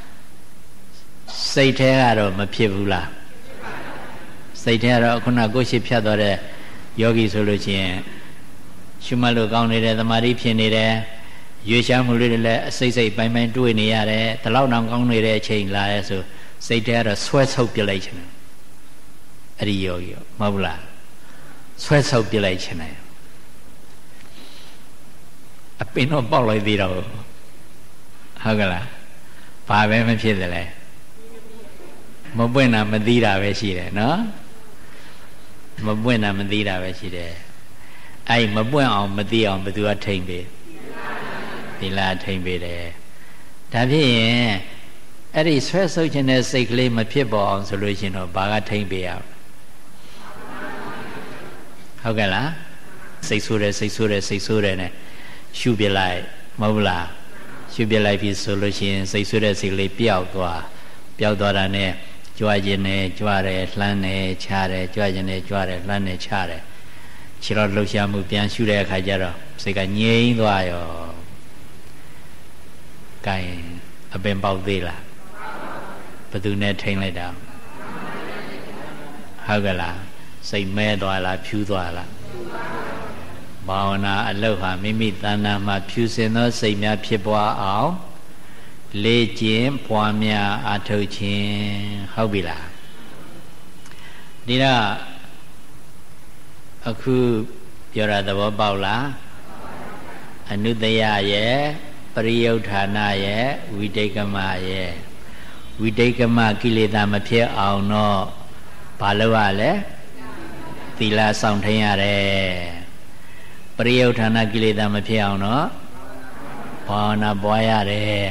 စိတ်แท้ကတော့မဖြစ်ဘူးလားစိတ်แท้ကတော့ခုနကိုရှိဖြတ်သွားတဲ့ယောဂီဆိုလို့ချင်းရှုမှတ်လို့ကောင်းနေတယ်သမာဓိဖြစ်နေတယ်ရွေးရှားမှုတွေလည်းအစိတ်စိတ်ပိုင်းပိုင်းတွေ့နေရတယ်ဒီလောက်တောင်ကောင်းနေတဲ့အချိန်လာရဲဆိုစိတ်แท้ကတော့ဆွဲဆုပ်ပြလိုက်ချင်တယ်အဲ့ဒီယောဂီမဟုတ်ဘူးလားဆွဲဆုပ်ပြလိုက်ချင်တယ်အပင်တော့ပေါက်လိုက်သေးတော့ဟုတ်ကလားဘာပဲမဖြစ်တယ်လဲမပွင့်တာမသိတာပဲရှိတယ်နော်မပွင့်တာမသိတာပဲရှိတယ်အဲ့မပွင့်အောင်မသိအောင်ဘယ်သူကထိမ့်ပေးသီလထိမ့်ပေးတယ်ဒါဖြစ်ရင်အဲ့ဒီဆွဲဆုပ်ခြင်းတဲ့စိတ်ကလေးမဖြစ်ပေါ်အောင်ဆိုလို့ရှိရင်တော့ဘာကထိမ့်ပေးရဟုတ်ကဲ့လားစိတ်ဆိုးတယ်စိတ်ဆိုးတယ်စိတ်ဆိုးတယ်နဲ့ရှုပြလိုက်မဟုတ်လားရှုပြလိုက်ပြီဆိုလို့ရှိရင်စိတ်ဆိုးတဲ့စိတ်ကလေးပျောက်သွားတာနဲ့ကြွခြင်းနဲ့ကြွတယ်လှမ်းတယ်ချတယ်ကြွခြင်းနဲ့ကြွတယ်လှမ်းတယ်ချတယ်ခြေတော်လှုပ်ရှားမှုပြန်ရှုတဲ့အခါကျတော့စိတ်ကငြိမ်သွားရောကဲအပင်ပေါက်သေးလားဘယ်သူနဲ့ထိန်လိုက်တာဟုတ်ကဲ့လားစိတ်မဲသွားလားဖြူးသွားလားဘာဝနာအလုပ်ဟာမိမိတဏ္ဍာမှာဖြူစင်သောစိတ်များဖြစ်ပွားအောင်လေ့ကျင့်ပွားများအားထုတ်ခြင်းဟုတ်ပြီလားဒီတော့အခုပြောတာသဘောပေါက်လားအနုတ္တယရဲ့ပရိယုဌာဏရဲ့ဝိတိတ်ကမရဲ့ဝိတိတ်ကမကိလေသာမဖြစ်အောင်တော့ဘာလုပ်ရလဲသီလဆောင်ထိန်ရတယ်ပရိယုဌာဏကိလေသာမဖြစ်အောင်တော့ဘာဝနာပွားရတယ်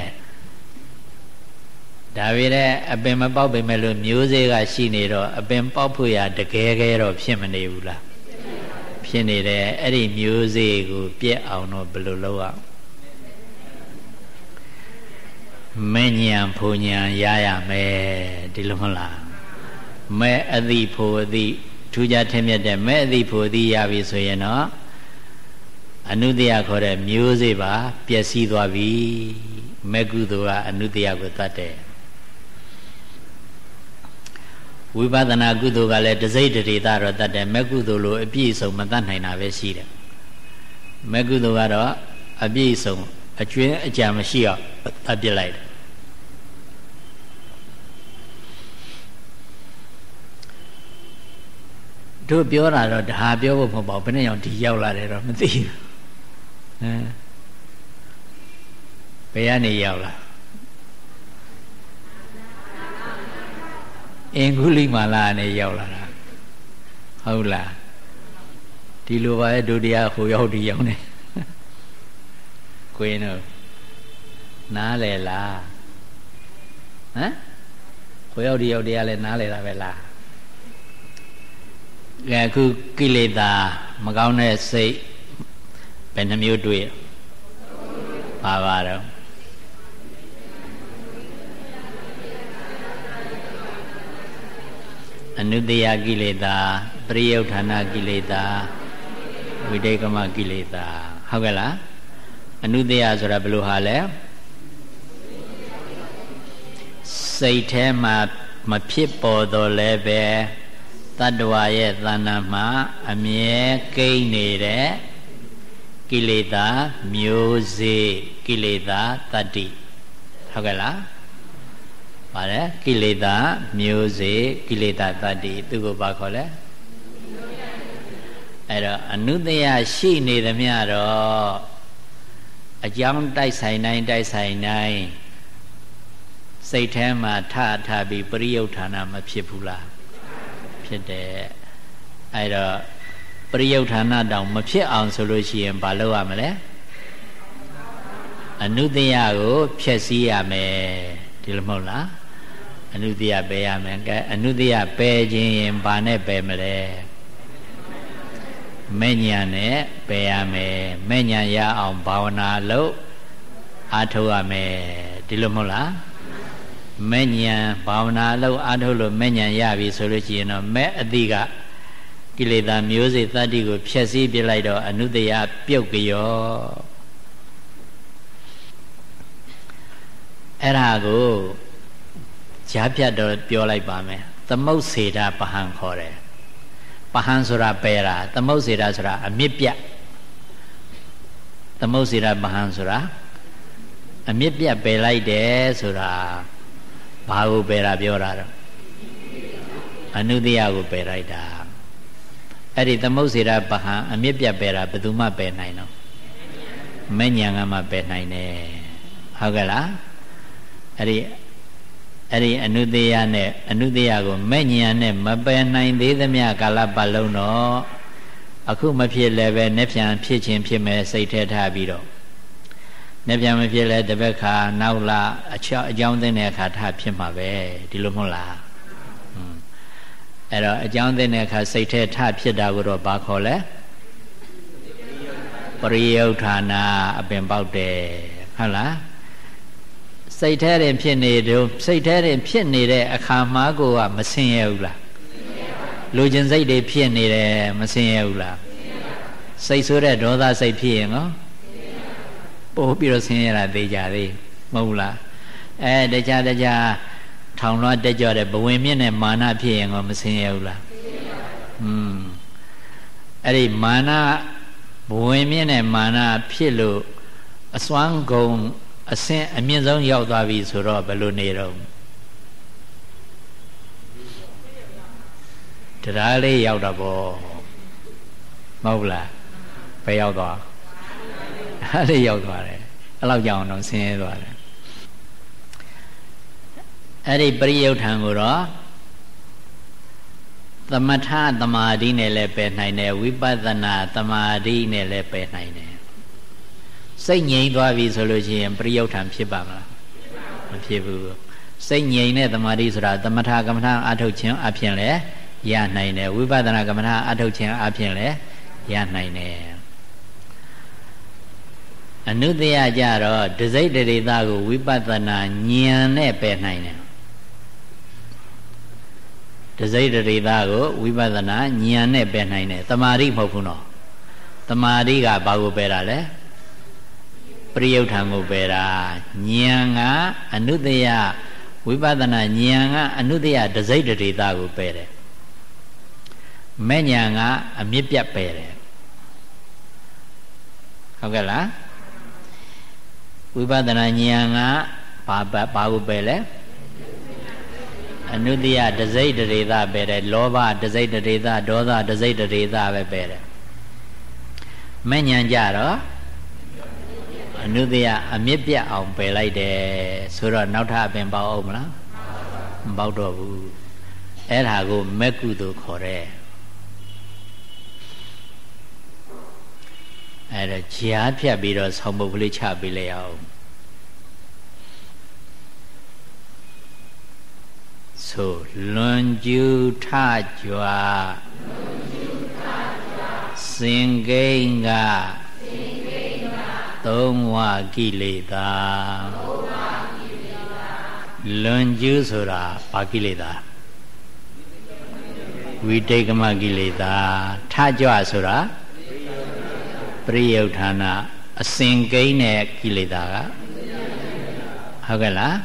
ဒါပေမဲ့အပင်မပေါက်ပေမဲ့လို့မျိုးစေ့ကရှိနေတော့အပင်ပေါက်ဖို့ရတကယ်ကဲတော့ဖြစ်မနေဘူးလားဖြစ်နေတယ်အဲ့ဒီမျိုးစေ့ကိုပြက်အောင်တော့ဘယ်လိုလုပ်အောင်မဲ့ညံဖူညံရရမယ်ဒီလိုမဟုတ်လားမဲ့အသိဖို့အသိထူးခြားထင်မြတ်တဲ့မဲ့အသိဖို့အသိရပြီဆိုရင်တော့အနုတ္တယခေါ်တဲ့မျိုးစေ့ပါပျက်စီးသွားပြီမဲ့ကုသိုလ်ကအနုတ္တယကိုတတ်တယ်ဝိပဿနာကုသိုလ်ကလည်းတစိတ်တရေသားတော့တတ်တယ်မဲ့ကုသိုလ်လိုအပြည့်အစုံမတတ်နိုင်တာပဲရှိတယ်မဲ့ကုသိုလ်ကတော့အပြည့်အစုံအကျွင်းအကြံမရှိအောင်တတ်ပြလိုက်တယ်တို့ပြောတာတော့ဒါပြောဖို့မဟုတ်ပါဘူးဘယ်နဲ့ကြောင့်ဒီရောက်လာတယ်တော့မသိဘူးဘယ်ကနေရောက်လာအင်္ဂုလိမာလာနဲ့ရောက်လာတာဟုတ်လားဒီလိုပါရဲ့ဒုတိယဟိုရောက်ဒီရောက်နေကိုင်းတို့နားလေလားဟမ်ဟိုရောက်ဒီရောက်တရားလဲနားလေတာပဲလားအခုကိလေသာမကောင်းတဲ့စိတ်ဘယ်နှမျိုးတွေ့ပါတော့အနုတ္တယကိလေသာပရိယုဌာဏကိလေသာဝိတိတ်ကမကိလေသာဟုတ်ကဲ့လားအနုတ္တယဆိုတာဘယ်လိုဟာလဲစိတ်ထဲမှာမဖြစ်ပေါ်တော့လဲပဲတတ္တဝါရဲ့သဏ္ဍာန်မှာအမြဲကိန်းနေတဲ့ကိလေသာမျိုးစေ့ကိလေသာတတ္တိဟုတ်ကဲ့လားပါတယ်ကိလေသာမျိုးစေ့ကိလေသာတတ္တိသူကိုဘာခေါ်လဲအဲ့တော့အနုတ္တယရှိနေသမျှတော့အကြောင်းတိုက်ဆိုင်တိုင်းစိတ်ထဲမှာထပြီးပရိယုဌာဏမဖြစ်ဘူးလားဖြစ်တယ်အဲ့တော့ပရိယုဌာဏတောင်မဖြစ်အောင်ဆိုလို့ရှိရင်ဘာလုပ်ရမလဲအနုတ္တယကိုဖျက်ဆီးရမယ်ဒီလိုမဟုတ်လားအနုတ္တယပယ်ရမယ်ကဲအနုတ္တယပယ်ခြင်းရင်ဘာနဲ့ပယ်မလဲမဲ့ညာနဲ့ပယ်ရမယ်မဲ့ညာရအောင်ဘာဝနာလုပ်အားထုတ်ရမယ်ဒီလိုမဟုတ်လားမဲ့ညာဘာဝနာလုပ်အားထုတ်လို့မဲ့ညာရပြီဆိုလို့ရှိရင်တော့မဲ့အတိကကိလေသာမျိုးစေ့တတ္တိကိုဖျက်ဆီးပြလိုက်တော့အနုတ္တယပြုတ်ကြောအဲ့ဒါကိုဈာပြတ်တော့ပြောလိုက်ပါမယ်သမုတ်စေတာပဟံခေါ်တယ်ပဟံဆိုတာပယ်တာသမုတ်စေတာဆိုတာအမြစ်ပြတ်သမုတ်စေတာပဟံဆိုတာအမြစ်ပြတ်ပယ်လိုက်တယ်ဆိုတာဘာကိုပယ်တာပြောတာတော့အနုတ္တယကိုပယ်လိုက်တာအဲ့ဒီသမုတ်စေတာပဟံအမြစ်ပြတ်ပယ်တာဘယ်သူမှပယ်နိုင်တော့မဲ့ညာကမှပယ်နိုင်တယ်ဟုတ်ကဲ့လားအဲ့ဒီအနုတ္တယနဲ့အနုတ္တယကိုမဲ့ညာနဲ့မပယ်နိုင်သေးသမျှကာလပတ်လုံးတော့အခုမဖြစ်လည်းပဲနှက်ပြန်ဖြစ်ခြင်းဖြစ်မယ်စိတ်ထဲထားပြီးတော့နှက်ပြန်မဖြစ်လဲတပတ်ခါနောက်လာအကြောင်းသိတဲ့အခါထားဖြစ်မှာပဲဒီလိုမဟုတ်လားအဲ့တော့အကြောင်းသိတဲ့အခါစိတ်ထဲထားဖြစ်တာကိုတော့ဘာခေါ်လဲပရိယုဌာဏအပင်ပေါက်တယ်ဟုတ်လားစိတ်ထဲတွင်ဖြစ်နေတော့စိတ်ထဲတွင်ဖြစ်နေတဲ့အခါမှာကိုကမဆင်းရဲဘူးလားလူကျင်စိတ်တွေဖြစ်နေတယ်မဆင်းရဲဘူးလားစိတ်ဆိုတဲ့ဒေါသစိတ်ဖြစ်ရင်နော်ပို့ပြီးတော့ဆင်းရဲတာသိကြသေးမဟုတ်လားတခြားထောင်လွှတ်တက်ကြတဲ့ဘဝင်မြင့်တဲ့မာနဖြစ်ရင်ကောမဆင်းရဲဘူးလားအဲ့ဒီမာနဘဝင်မြင့်တဲ့မာနဖြစ်လို့အစွမ်းကုန်အဆင့်အမြင့်ဆုံးရောက်သွားပြီဆိုတော့ဘယ်လိုနေတော့တရားလေးရောက်တော့ဘောမဟုတ်လားဘယ်ရောက်သွားအဲ့လေးရောက်သွားတယ်အဲ့လောက်ကြောင်တော့ဆင်းရဲသွားတယ်အဲ့ဒီပရိယုဌံကိုတော့သမထသမာဓိနဲ့လည်းပယ်နိုင်တယ်ဝိပဿနာသမာဓိနဲ့လည်းပယ်နိုင်တယ်စိတ်ငြိမ်သွားပြီဆိုလို့ရှိရင်ပရိယုဌံဖြစ်ပါမလားမဖြစ်ဘူးစိတ်ငြိမ်တဲ့သမာဓိဆိုတာသမထကမ္မထာအထုတ်ခြင်းအပြင်လည်းရနိုင်တယ်ဝိပဿနာကမ္မထာအထုတ်ခြင်းအပြင်လည်းရနိုင်တယ်အနုတ္တယကြတော့ဒစိတ်တရေသကိုဝိပဿနာဉာဏ်နဲ့ပယ်နိုင်တယ်ဒစိတ်တရေသကိုဝိပဿနာဉာဏ်နဲ့ပယ်နိုင်တယ်တမာတိမဟုတ်ဘူးနော်တမာတိကဘာကိုပယ်တာလဲပရိယုဌံကိုပယ်တာဉာဏ်ကအနုတ္တယဝိပဿနာဉာဏ်ကအနုတ္တယဒစိတ်တရေသကိုပယ်တယ်မဲ့ဉာဏ်ကအမြစ်ပြတ်ပယ်တယ်ဟုတ်ကဲ့လားဝိပဿနာဉာဏ်ကဘာကိုပယ်လဲအနုတ္တယဒစိတ်တရေသပယ်တယ်လောဘဒစိတ်တရေသဒေါသဒစိတ်တရေသပဲပယ်တယ်မဲ့ဉာဏ်ကြတော့အနုတ္တယအမြစ်ပြတ်အောင်ပယ်လိုက်တယ်ဆိုတော့နောက်ထပ်အပင်ပေါက်အောင်မလားမပေါက်တော့ဘူးအဲ့ဒါကိုမက်ကုသိုလ်ခေါ်တယ်အဲ့ဒါကြားဖြတ်ပြီးတော့ဆောင်းပုတ်ကလေးချပေးလိုက်အောင်ဆိုလွန်ကျူးထကြွားစင်ကိန်းကသုံးဝကိလေသာလွန်ကျူးဆိုတာဘာကိလေသာဝိတေကမကိလေသာထကြွဆိုတာပရိယုဌာဏအစင်ကိန်းတဲ့ကိလေသာကဟုတ်ကဲ့လား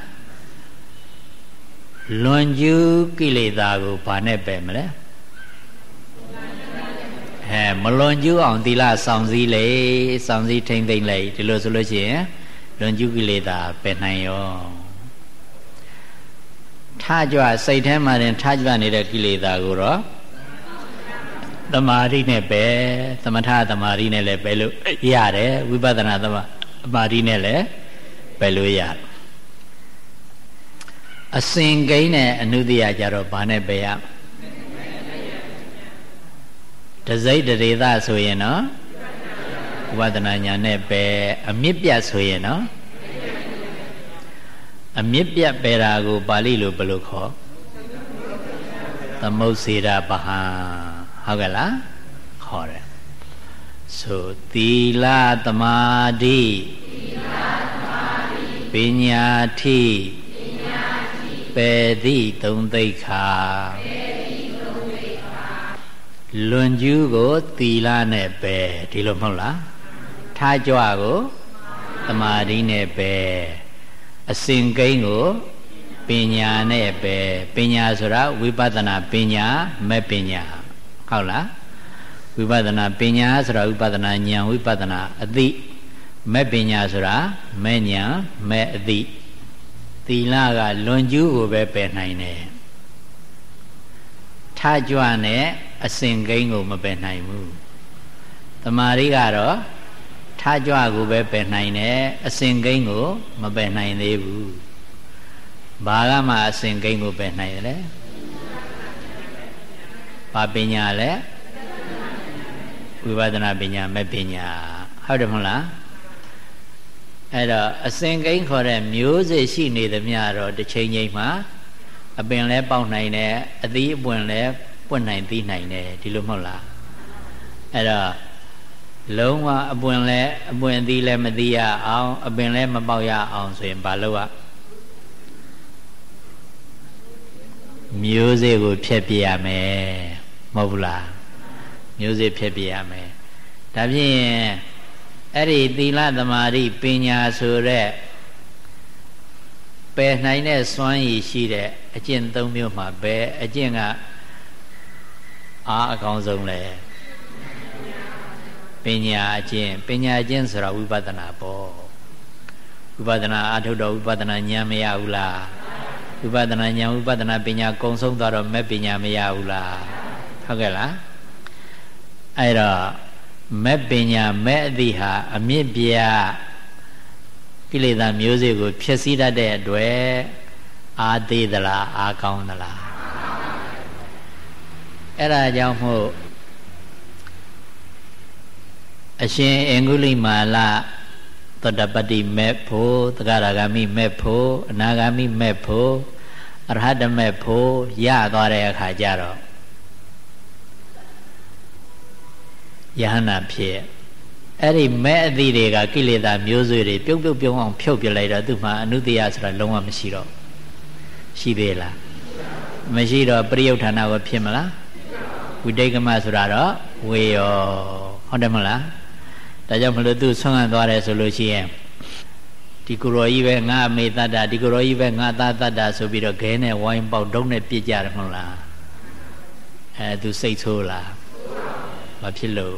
လွန်ကျူးကိလေသာကိုဘာနဲ့ပယ်မလဲမလွန်ကျူးအောင်သီလဆောင်စည်းလေဆောင်စည်းထိမ့်သိမ့်လိုက်ဒီလိုဆိုလို့ရှိရင်လွန်ကျူးကိလေသာပယ်နိုင်ရောထကြွစိတ်ထဲမှာတင်ထကြွနေတဲ့ကိလေသာကိုတော့သမာဓိနဲ့ပဲသမထသမာဓိနဲ့လည်းပဲလို့ရတယ်ဝိပဿနာသမာဓိနဲ့လည်းပဲလို့ရတယ်အစဉ်ကိန်းနဲ့အနုတ္တိယကြတော့ဘာနဲ့ပဲရတစိတ်တရေသဆိုရင်နော်ဝိပဿနာညာနဲ့ပဲအမြင့်ပြတ်ဆိုရင်နော်အမြင့်ပြတ်ပဲတာကိုပါဠိလိုဘယ်လိုခေါ်သမုတ်စေတာပဟံဟုတ်ကဲ့လားခေါ်တယ်ဆိုသီလသမာဓိပညာထိပေတိသုံးသိက္ခာလွန်ကျူးကိုသီလနဲ့ပဲဒီလိုမဟုတ်လားထားကြွကိုသမာဓိနဲ့ပဲအစဉ်ကိန်းကိုပညာနဲ့ပဲပညာဆိုတာဝိပဿနာပညာမဲ့ပညာဟုတ်လားဝိပဿနာပညာဆိုတာဝိပဿနာဉာဏ်ဝိပဿနာအသိမဲ့ပညာဆိုတာမဲ့ဉာဏ်မဲ့အသိသီလကလွန်ကျူးကိုပဲပယ်နိုင်တယ်ထားကြွနဲ့အစဉ်ကိန်းကိုမပယ်နိုင်ဘူးတမာရီကတော့ထားကြွကိုပဲပယ်နိုင်တယ်အစဉ်ကိန်းကိုမပယ်နိုင်သေးဘူးဘာကမှအစဉ်ကိန်းကိုပယ်နိုင်တယ်ဘာပညာလဲဝိပဿနာပညာမဲ့ပညာဟုတ်တယ်မဟုတ်လားအဲ့တော့အစဉ်ကိန်းခေါ်တဲ့မျိုးစေ့ရှိနေသမျှတော့တစ်ချိန်ချိန်မှာအပင်လဲပေါက်နိုင်တယ်အသီးအပွင့်လဲပွင့်နိုင်သိနိုင်တယ်ဒီလိုမဟုတ်လားအဲ့တော့လုံးဝအပွင့်လဲအပွင့်အသီးလဲမသိရအောင်အပင်လဲမပေါက်ရအောင်ဆိုရင်ဘာလုပ်ရမျိုးစေ့ကိုဖျက်ပြရမယ်မဟုတ်ဘူးလားမျိုးစေ့ဖျက်ပြရမယ်ဒါဖြင့်အဲ့ဒီသီလသမာဓိပညာဆိုတဲ့ပယ်နိုင်တဲ့စွမ်းရည်ရှိတဲ့အကျင့်၃မျိုးမှာပဲအကျင့်ကအားအကောင်းဆုံးလဲပညာအကျင့်ဆိုတာဝိပဿနာပေါ့ဝိပဿနာအထုတ်တော့ဝိပဿနာဉာဏ်မရဘူးလားဝိပဿနာဉာဏ်ဝိပဿနာပညာကုံဆုံးသွားတော့မဲ့ပညာမရဘူးလားဟုတ်ကဲ့လားအဲ့တော့မဲ့ပညာမဲ့အသည့်ဟာအမြင့်ပြကိလေသာမျိုးစေ့ကိုဖျက်ဆီးတတ်တဲ့အတွက်အာသေးသလားအာကောင်းသလားအဲ့ဒါကြောင့်မို့အရှင်အင်္ဂုလိမာလသောတပတ္တိမဲ့ဖို့သဂရဂါမိမဲ့ဖို့အနာဂါမိမဲ့ဖို့အရဟတမဲ့ဖို့ရသွားတဲ့အခါကျတော့ယဟနာဖြစ်အဲ့ဒီမဲ့အသည့်တွေကကိလေသာမျိုးစုတွေပြုတ်ပြုံအောင်ဖြုတ်ပြလိုက်တော့သူ့မှာအနုတ္တိယဆိုတာလုံးဝမရှိတော့ရှိသေးလားမရှိတော့ပရိယုဌာဏကိုဖြစ်မလားဝိတိတ်ကမဆိုတာတော့ဝေယောဟုတ်တယ်မလားဒါကြောင့်မလို့သူဆွမ်းခံသွားတယ်ဆိုလို့ရှိရင်ဒီကိုရောကြီးပဲငါအမေတတ္တဒီကိုရောကြီးပဲငါသားတတ္တဆိုပြီးတော့ခဲနဲ့ဝိုင်းပေါက်ဒုံးနဲ့ပြစ်ကြတယ်မဟုတ်လားသူစိတ်ဆိုးလားဘာဖြစ်လို့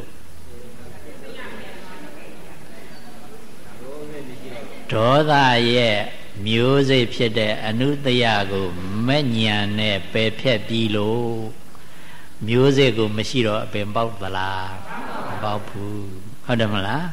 ဒေါသရဲ့မျိုးစိတ်ဖြစ်တဲ့အနုတ္တယကိုမဲ့ညာနဲ့ပယ်ဖြတ်ပြီးလို့မျိုးစိတ်ကိုမရှိတော့အပင်ပေါက်သလားမပေါက်ဘူးဟုတ်တယ်မလား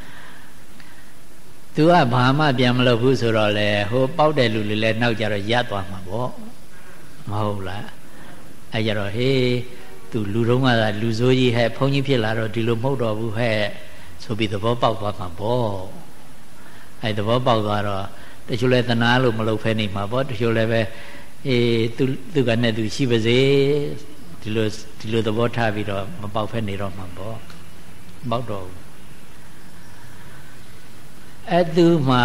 သူကဘာမှပြန်မလုပ်ဘူးဆိုတော့လေဟိုပေါက်တဲ့လူတွေလည်းနောက်ကြတော့ရပ်သွားမှာပေါ့မဟုတ်လားအဲကြတော့ဟေးသူလူတုံးကလူဆိုးကြီးဟဲ့ဘုန်းကြီးဖြစ်လာတော့ဒီလိုမဟုတ်တော့ဘူးဟဲ့ဆိုပြီးသဘောပေါက်သွားမှာပေါ့အဲသဘောပေါက်သွားတော့တချို့လဲသနာလို့မလုပ်ဖဲနေမှာပေါ့တချို့လည်းပဲသူကနဲ့သူရှိပါစေဒီလိုသဘောထားပြီးတော့မပေါက်ဖဲနေတော့မှာပေါ့ပေါက်တော့အဲ့သူမှာ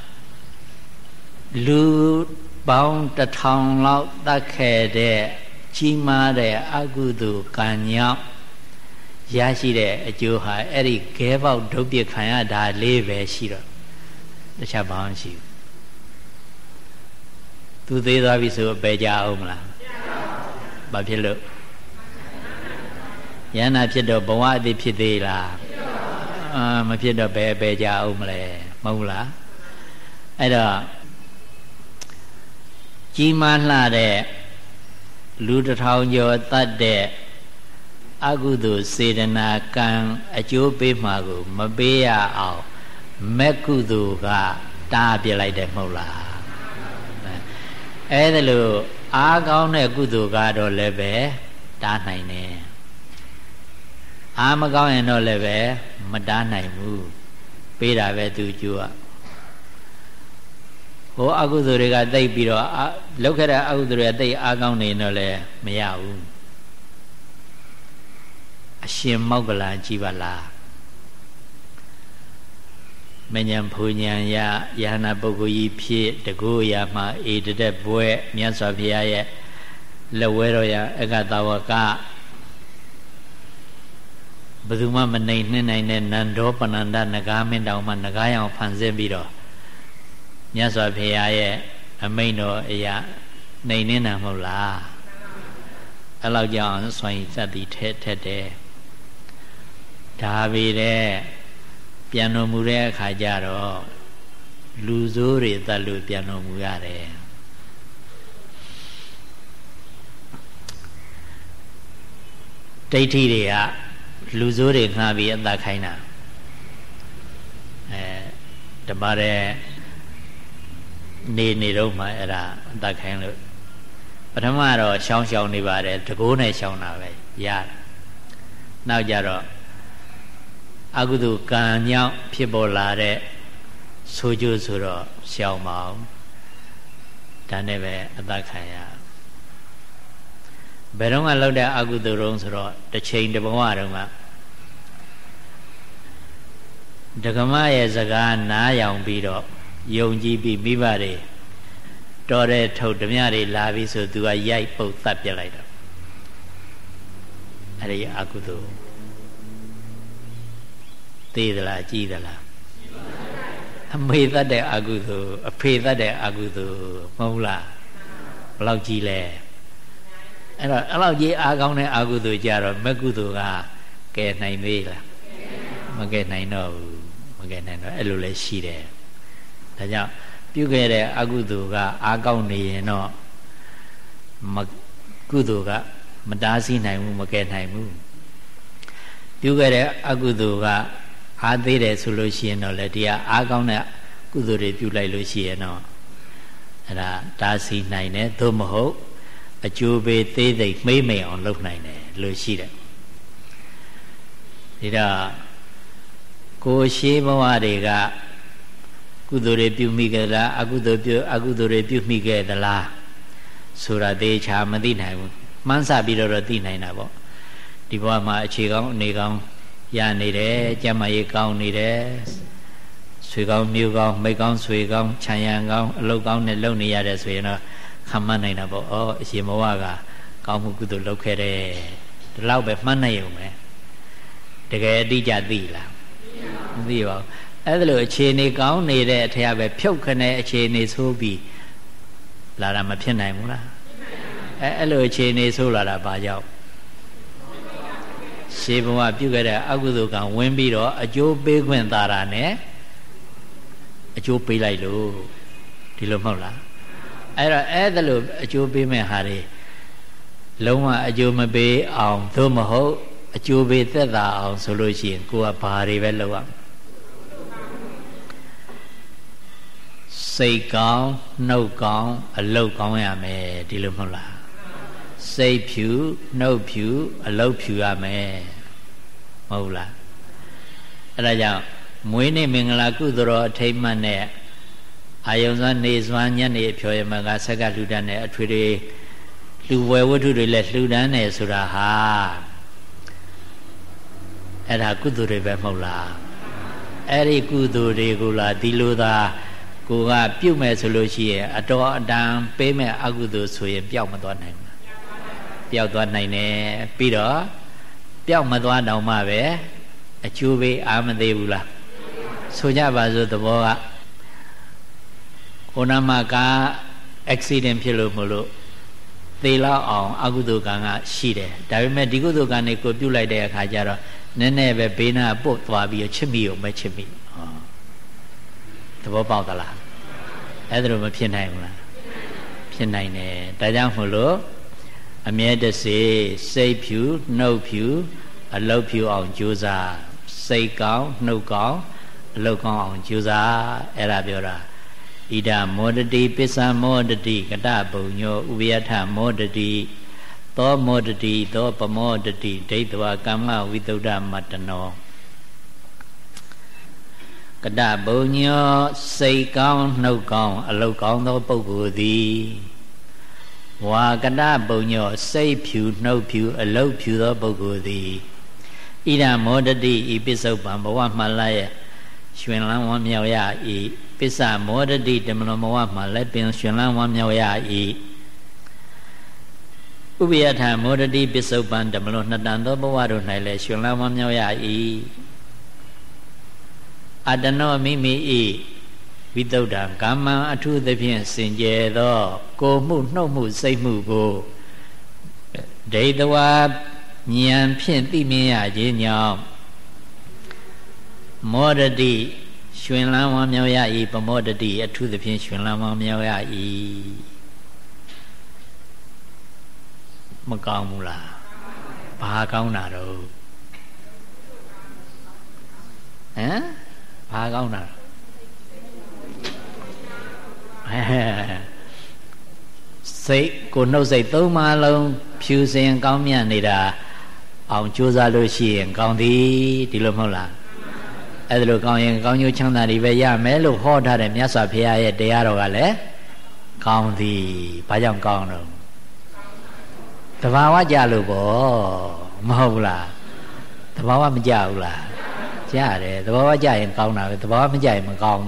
လူပေါင်း1000လောက်တတ်ခဲ့တဲ့ကြီးမားတဲ့အကုသိုလ်ကံကြောင့်ရရှိတဲ့အကျိုးဟာအဲ့ဒီခဲပေါက်ဒုတ်ပြခံရတာလေးပဲရှိတော့တခြားဘာမှမရှိဘူးသူသေးသွားပြီဆိုပဲကြအောင်မလားဘာဖြစ်လို့ယန္နာဖြစ်တော့ဘဝအတိဖြစ်သေးလားမဖြစ်တော့ပဲကြအောင်မလဲမဟုတ်လားအဲ့တော့ကြီးမားလှတဲ့လူတစ်ထောင်ကျော်တတ်တဲ့အကုသိုလ်စေတနာကံအကျိုးပေးမှာကိုမပေးရအောင်မဲ့ကုသိုလ်ကတားပြလိုက်တယ်မဟုတ်လားအဲ့ဒါလို့အားကောင်းတဲ့ကုသိုလ်ကတော့လည်းပဲတားနိုင်တယ်အားမကောင်းရင်တော့လည်းပဲမတားနိုင်ဘူးပေးတာပဲသူကျိုးอ่ะဟိုအကုသိုလ်တွေကတိတ်ပြီးတော့လောက်ခဲ့တဲ့အကုသိုလ်တွေတိတ်အားကောင်းနေတော့လည်းမရဘူးအရှင်မောက္ကလံကြည်ပါလားမဉ္ဇဉ်ဖူဉ္ဇဉ်ယယဟနာပုဂ္ဂိုလ်ကြီးဖြစ်တကူရာမှာဧတတက်ဘွဲမြတ်စွာဘုရားရဲ့လက်ဝဲတော်ရအက္ခတဝကဘယ်သူမှမနိုင်နှင်းနိုင်တဲ့နန္ဒောပနန္ဒနဂါမင်းတောင်မှနဂါရောင်ဖန်ဆင်းပြီးတော့မြတ်စွာဘုရားရဲ့အမိန့်တော်အရာနိုင်နေတာမဟုတ်လားအဲ့လောက်ကြောင့်ဆွမ်းရည်စသည်ထက်တယ်ဒါပေတဲ့ပြန်တော်မူတဲ့အခါကျတော့လူဆိုးတွေတတ်လို့ပြန်တော်မူရတယ်ဒိဋ္ဌိတွေကလူဆိုးတွေငှားပြီးအသက်ခိုင်းတာတပါးတဲ့နေတော့မှအဲ့ဒါအသက်ခိုင်းလို့ပထမတော့ရှောင်းနေပါတယ်တကိုးနဲ့ရှောင်းတာပဲရတယ်နောက်ကြတော့အကုသိုလ်ကံညောင်းဖြစ်ပေါ်လာတဲ့ဆိုကြဆိုတော့ရှောင်းမအောင်ဒါနဲ့ပဲအသက်ခံရဘယ်တော့မှလောက်တဲ့အကုသိုလ်တုံးဆိုတော့တစ်ချိန်တစ်ဘဝတုန်းကဒကမရဲ့စကားနားယောင်ပြီးတော့ယုံကြည်ပြီးမိဘတွေတော်တဲ့ထုတ်ဓမြတွေလာပြီးဆိုသူကရိုက်ပုတ်သတ်ပြလိုက်တော့အဲ့ဒီအကုသိုလ်သိသလားကြည်သလားအမေသတ်တဲ့အကုသိုလ်အဖေသတ်တဲ့အကုသိုလ်မဟုတ်လားဘယ်လောက်ကြီးလဲအဲ့တော့အဲ့လောက်ကြီးအားကောင်းတဲ့အကုသိုလ်ကြတော့မကုသိုလ်ကကဲနိုင်သေးလားမကဲနိုင်တော့ဘူးမကဲနိုင်တော့အဲ့လိုလဲရှိတယ်ဒါကြောင့်ပြုခဲ့တဲ့အကုသိုလ်ကအားကောင်းနေရင်တော့ကုသိုလ်ကမတားဆီးနိုင်ဘူးမကဲနိုင်ဘူးပြုခဲ့တဲ့အကုသိုလ်ကအားသေးတယ်ဆိုလို့ရှိရင်တော့လေဒီကအားကောင်းတဲ့ကုသိုလ်တွေပြုလိုက်လို့ရှိရင်တော့အဲ့ဒါတားဆီးနိုင်တယ်သို့မဟုတ်အကျိုးပေးသေးသိမှိမ့်မိန်အောင်လုပ်နိုင်တယ်လို့ရှိတယ်ဒီတော့ကိုရှိဘဝတွေကကုသိုလ်တွေပြုမိခဲ့လားအကုသိုလ်တွေပြုမိခဲ့သလားဆိုတာသေချာမသိနိုင်ဘူးမှန်းဆပြီးတော့သိနိုင်တာပေါ့ဒီဘဝမှာအခြေကောင်းအနေကောင်းရနေတယ်ကျမ်းမာရေးကောင်းနေတယ်ဆွေကောင်းမျိုးကောင်းမိတ်ကောင်းဆွေကောင်းခြံရံကောင်းအလုပ်ကောင်းနဲ့လုပ်နေရတယ်ဆိုရင်တော့ခံမှန်းနိုင်တာပေါ့ဩအရှင်ဘဝကကောင်းမှုကုသိုလ်လုပ်ခဲ့တယ်ဒီလောက်ပဲမှန်းနိုင်ရုံပဲတကယ်အတိအကျသိလားမသိပါဘူးအဲ့ဒါလို့အခြေအနေကောင်းနေတဲ့အထက်ပဲဖြုတ်ခနဲ့အခြေအနေဆိုးပြီးလာတာမဖြစ်နိုင်ဘူးလားအဲ့လိုအခြေအနေဆိုးလာတာဘာကြောင့်ရှေးဘဝပြုခဲ့တဲ့အကုသိုလ်ကံဝင်ပြီးတော့အကျိုးပေးခွင့်သာတာနဲ့အကျိုးပေးလိုက်လို့ဒီလိုမဟုတ်လားအဲ့တော့အဲ့ဒါလို့အကျိုးပေးမဲ့ဟာတွေလုံးဝအကျိုးမပေးအောင်သို့မဟုတ်အကျိုးပေးသက်သာအောင်ဆိုလို့ရှိရင်ကိုကဘာတွေပဲလုပ်ရစိတ်ကောင်းနှုတ်ကောင်းအလုပ်ကောင်းရမယ်ဒီလိုမဟုတ်လားစိတ်ဖြူနှုတ်ဖြူအလုပ်ဖြူရမယ်မဟုတ်လားအဲ့ဒါကြောင့်မွေးနေ့မင်္ဂလာကုသိုလ်တော်အထိမ်းမှတ်နဲ့အာယုံစွမ်းနေစွမ်းညနေအဖျော်ရမကဆက်ကလှူဒန်းတဲ့အထွေတွေလှူဝဲဝတ္ထုတွေလည်းလှူဒန်းတယ်ဆိုတာဟာအဲ့ဒါကုသိုလ်တွေပဲမဟုတ်လားအဲ့ဒီကုသိုလ်တွေကိုလားဒီလိုသာကိုကပြုတ်မဲ့ဆိုလို့ရှိရင်အတော်အတန်ပေးမဲ့အကုသိုလ်ဆိုရင်ပျောက်မသွားနိုင်ဘူးပျောက်သွားနိုင်တယ်ပြီးတော့ပျောက်မသွားတော့မှပဲအကျိုးပေးအားမသေးဘူးလားဆိုကြပါစို့သဘောကဟိုနာမှာကား accident ဖြစ်လို့မလို့သေလောက်အောင်အကုသိုလ်ကံကရှိတယ်ဒါပေမဲ့ဒီကုသိုလ်ကံတွေကိုပြုတ်လိုက်တဲ့အခါကျတော့နည်းနည်းပဲဘေးနာပုတ်သွားပြီးချစ်မိအောင်မချစ်မိသဘောပေါက်သလားအဲ့ဒါလိုမဖြစ်နိုင်ဘူးလားဖြဖြစ်နိုင်တယ်ဒါကြောင့်မို့လို့အမြဲတစေစိတ်ဖြူနှုတ်ဖြူအလုပ်ဖြူအောင်ကြိုးစားစိတ်ကောင်းနှုတ်ကောင်းအလုပ်ကောင်းအောင်ကြိုးစားအဲ့ဒါပြောတာဣဒမောတတိပစ္စမောတတိကတပုံညောဥပယထမောတတိသောမောတတိသောပမောတတိဒိဋ္ဌဝကမ္မဝိသုဒ္ဓမတ္တနောကတပုံညောစိတ်ကောင်းနှုတ်ကောင်းအလုပ်ကောင်းသောပုဂ္ဂိုလ်သည်ဝါကတပုံညောစိတ်ဖြူနှုတ်ဖြူအလုပ်ဖြူသောပုဂ္ဂိုလ်သည်ဣဒမောတတိဤပစ္စုပန်ဘဝမှလည်းရွှင်လန်းဝမ်းမြောက်ရ၏ပစ္စမောတတိတမလောဘဝမှလည်းပင်ရွှင်လန်းဝမ်းမြောက်ရ၏ဥပယထမောတတိပစ္စုပန်တမလောနှစ်တန်သောဘဝတို့၌လည်းရွှင်လန်းဝမ်းမြောက်ရ၏အတနောမိမိ၏ဝိသုဒ္ဓံကာမံအထုသဖြင့်စင်ကြယ်သောကိုမှုနှုတ်မှုစိတ်မှုကိုဒိဋ္ဌဝဉာဏ်ဖြင့်သိမြင်ရခြင်းကြောင့်မောတတိရွှင်လန်းဝမ်းမြောက်ရ၏ပမောတတိအထုသဖြင့်ရွှင်လန်းဝမ်းမြောက်ရ၏မကောင်းဘူးလားဘာကောင်းတာတော့ဟမ်ဘာကောင်းတာစိတ်ကိုနှုတ်စိတ်သုံးပါးလုံးဖြူစင်ကောင်းမြတ်နေတာအောင်ကြိုးစားလို့ရှိရင်ကောင်းသည်ဒီလိုမဟုတ်လားအဲ့ဒါလိုကောင်းရင်ကောင်းကျိုးချမ်းသာတွေပဲရမယ်လို့ဟောထားတယ်မြတ်စွာဘုရားရဲ့တရားတော်ကလည်းကောင်းသည်ဘာကြောင့်ကောင်းတော့တဘာဝကြလို့ပေါ့မဟုတ်ဘူးလားတဘာဝမကြဘူးလားကြားတယ်တဘာဝကြရင်ကောင်းတာပဲတဘာဝမကြရင်မကောင်း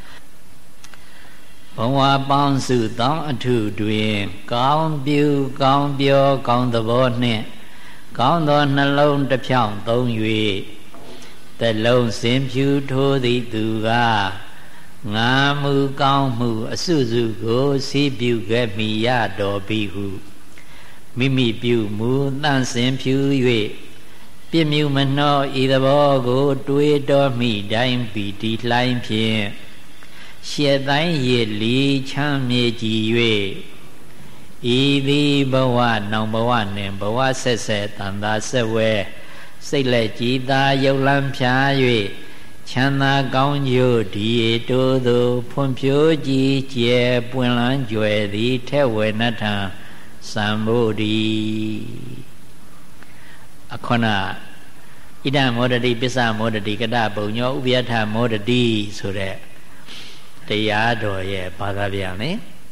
ဘဝပေါင်းစုသောအထုတွင်ကောင်းပြုကောင်းပြောကောင်းသဘောနှင့်ကောင်းသောနှလုံးတစ်ဖြောင်းသုံး၍သလုံးစင်ဖြူထိုးသည်သူကငါမှုကောင်းမှုအစုစုကိုစီးပြုခဲ့မိရတော်ပြီဟုမိမိပြုမူသန့်စင်ဖြူ၍ပြည့်မြူမနှောဤသဘောကိုတွေးတော်မိတိုင်းပီတိလှိုင်းဖြင့်ရှေ့တိုင်းရည်လီချမ်းမြေကြည်၍ဤသည်ဘဝနောင်ဘဝနှင့်ဘဝဆက်ဆက်တန်သာဆက်ဝဲစိတ်လက်ကြည်သာရုပ်လန်းဖြာ၍ချမ်းသာကောင်းကျိုးဒီတိုးသို့ဖွံ့ဖြိုးကြည်ကျယ်ပွင့်လန်းကြွယ်သည်ထဲဝေနထံသံဘုဒ္ဓီအခဏဣဒမောတတိပစ္စမောတတိကတပုံညောဥပယထမောတတိဆိုတဲ့တရားတော်ရဲ့ဘာသာပြန်လေ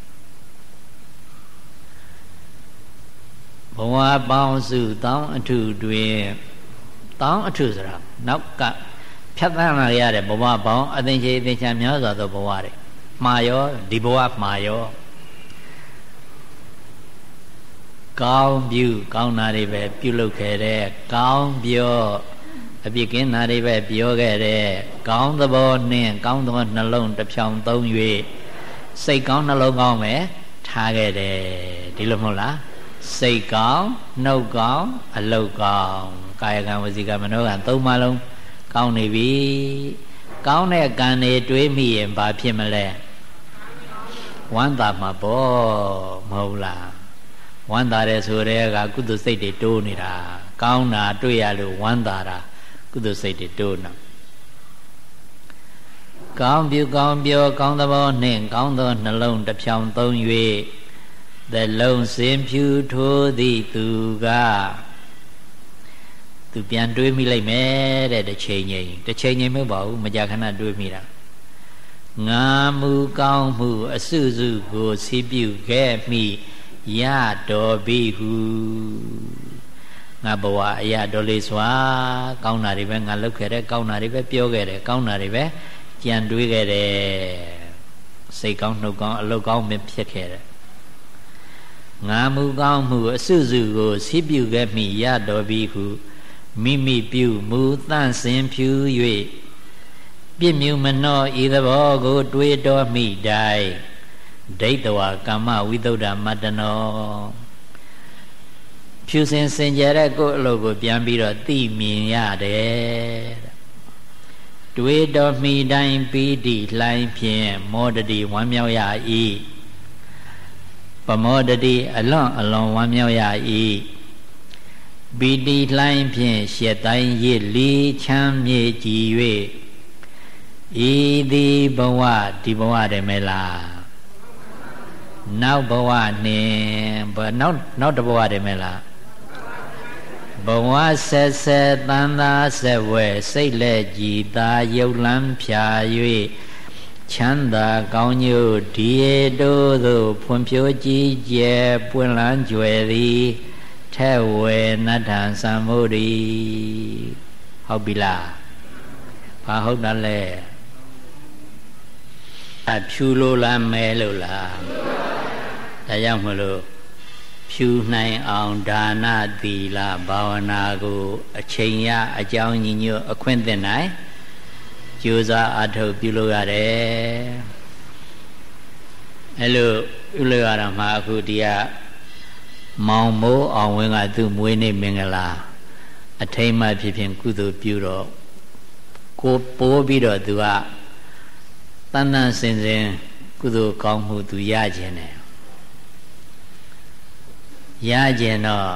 ဘဝပေါင်းစုတောင်းအထုတွင်တောင်းအထုဆိုတာနောက်ကဖြတ်သန်းလာရတဲ့ဘဝပေါင်းအသင်္ချေအသင်္ချာများစွာသောဘဝတွေမှာရောဒီဘဝမှာရောကောင်းပြုကောင်းတာတွေပဲပြုလုပ်ခဲ့တဲ့ကောင်းပြောအပြစ်ကင်းတာတွေပဲပြောခဲ့တဲ့ကောင်းသဘောနှင့်ကောင်းသောနှလုံးတစ်ဖြောင်းသုံး၍စိတ်ကောင်းနှလုံးကောင်းပဲထားခဲ့တယ်ဒီလိုမဟုတ်လားစိတ်ကောင်းနှုတ်ကောင်းအလုပ်ကောင်းကာယကံဝစီကံမနောကံသုံးပါးလုံးကောင်းနေပြီကောင်းတဲ့ကံတွေတွေးမိရင်ဘာဖြစ်မလဲဝမ်းသာမှာပေါ့မဟုတ်လားဝမ်းသာတယ်ဆိုတဲ့ကကုသိုလ်စိတ်တွေတိုးနေတာကောင်းတာတွေ့ရလို့ဝမ်းသာတာကုသိုလ်စိတ်တွေတိုးနေကောင်းပြုကောင်းပြောကောင်းသဘောနှင့်ကောင်းသောနှလုံးတစ်ဖြောင်းသုံး၍သလုံးစင်ဖြူထိုးသည့်သူကသူပြန်တွေးမိလိုက်မယ်တဲ့တစ်ချိန်ချင်းမဟုတ်ပါဘူးမကြာခဏတွေးမိတာငါမူကောင်းမှုအစုစုကိုစီးပြုခဲ့မိရတော်ပြီဟုငါဘဝအရာတော်လေးစွာကောင်းတာတွေပဲငါလုပ်ခဲ့တယ်ကောင်းတာတွေပဲပြောခဲ့တယ်ကောင်းတာတွေပဲကြံတွေးခဲ့တယ်စိတ်ကောင်းနှုတ်ကောင်းအလုပ်ကောင်းမဖြစ်ခဲ့တယ်ငါမူကောင်းမှုအစုစုကိုစီးပြုခဲ့မိရတော်ပြီဟုမိမိပြုမူသန့်စင်ဖြူ၍ပြည့်မြူမနှောဤသဘောကိုတွေးတော်မိတိုင်းဒိဋ္ဌဝကမ္မဝိသုဒ္ဓမတ္တနောဖြူစင်စင်ကြယ်တဲ့ကိုယ့်အလုပ်ကိုပြန်ပြီးတော့သိမြင်ရတယ်တွေးတော်မိတိုင်းပီတိလှိုင်းဖြင့်မောတတိဝမ်းမြောက်ရ၏ပမောတတိအလွန်အလွန်ဝမ်းမြောက်ရ၏ပီတိလှိုင်းဖြင့်ရှက်တိုင်းရစ်လီချမ်းမြေကြည်၍ဤသည်ဘဝဒီဘဝတည်းမဲလားနောက်ဘဝနှင့်နောက်တဘဝတည်းမဲလားဘဝဆက်ဆက်တန်သာဆက်ဝဲစိတ်လက်ကြည်သာရုပ်လန်းဖြာ၍ချမ်းသာကောင်းညို့ဒီတို့သို့ဖွံ့ဖြိုးကြည်ကျယ်ပွင့်လန်းကြွယ်သည်ထဲဝေနတ္ထံသံမုဒိဟုတ်ပြီလားဘာဟုတ်တယ်လဲအဖြူလို့လားမဲလို့လားဒါကြောင့်မလို့ဖြူနိုင်အောင်ဒါနသီလဘာဝနာကိုအချိန်ရအကြောင်းညီညွတ်အခွင့်သင့်နိုင်ကြိုးစားအထောက်ပြုလို့ရတယ်အဲ့လိုပြုလို့ရတာမှအခုဒီကမောင်မိုးအောင်ဝင်းကသူ့မွေးနေ့မင်္ဂလာအထိမ်းမှဖြစ်ဖြစ်ကုသိုလ်ပြုတော့ကိုပိုးပြီးတော့သူကတဏ္ဍစင်စင်ကုသိုလ်ကောင်းမှုသူရခြင်းတယ်ရခြင်းတော့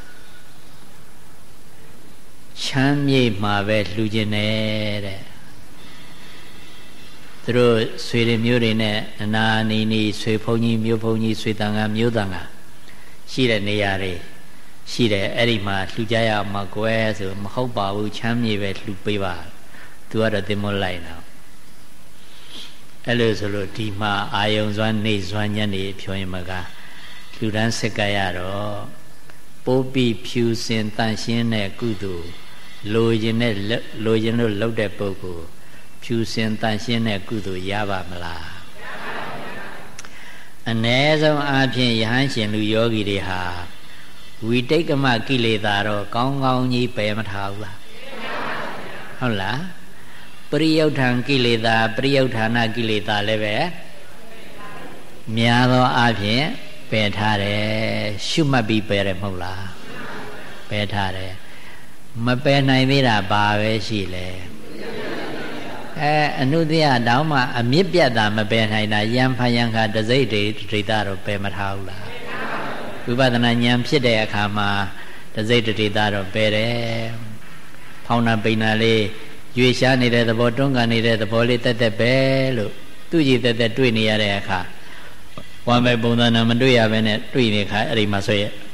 ချမ်းမြေ့မှာပဲလှူခြင်းတယ်တဲ့သူတို့ဆွေတွေမျိုးတွေနဲ့အနာနီနီဆွေဖုန်ကြီးမျိုးဖုန်ကြီးဆွေတန်ကမျိုးတန်ကရှိတဲ့နေရာတွေရှိတယ်အဲ့ဒီမှာလှူကြရမှာကွယ်ဆိုမဟုတ်ပါဘူးချမ်းမြေပဲလှူပေးပါသူကတော့တင်မလိုက်တော့အဲ့လိုဆိုလို့ဒီမှာအာယုံစွမ်းနေစွမ်းညနေဖြောရင်မကလူတန်းစက်ကရတော့ပိုးပြီးဖြူစင်တန့်ရှင်းတဲ့ကုသိုလ်လိုချင်လို့လုပ်တဲ့ပုဂ္ဂိုလ်ဖြူစင်တန့်ရှင်းတဲ့ကုသိုလ်ရပါမလားအ ਨੇ ဆုံးအားဖြင့်ယဟန်ရှင်လူယောဂီတွေဟာဝိတိတ်ကမကိလေသာတော့ကောင်းကောင်းကြီးပယ်မထားဘူးလားဟုတ်လားပရိယုဋ္ဌံကိလေသာပရိယုဋ္ဌာဏကိလေသာလည်းပဲများသောအားဖြင့်ပယ်ထားတယ်ရှုမှတ်ပြီးပယ်တယ်မဟုတ်လားပယ်ထားတယ်မပယ်နိုင်သေးတာဘာပဲရှိလဲအနုတ္တိယတောင်းမှအမြင့်ပြတ်တာမပယ်နိုင်တာယံဖယံခတစိတ်တွေဒိဋ္ဌတော့ပယ်မထားဘူးလားဝိပဿနာဉာဏ်ဖြစ်တဲ့အခါမှာတစိတ်ဒိဋ္ဌတော့ပယ်တယ်ဖောင်းနာပိန်နာလေးရွေရှားနေတဲ့သဘောတွန်းကန်နေတဲ့သဘောလေးတက်တက်ပဲလို့သူ့ကြည်တက်တက်တွေ့နေရတဲ့အခါဝမ်းပဲပုံသဏ္ဍာန်မတွေ့ရဘဲနဲ့တွေ့နေခါအဲ့ဒီမှာဆိုရဲ့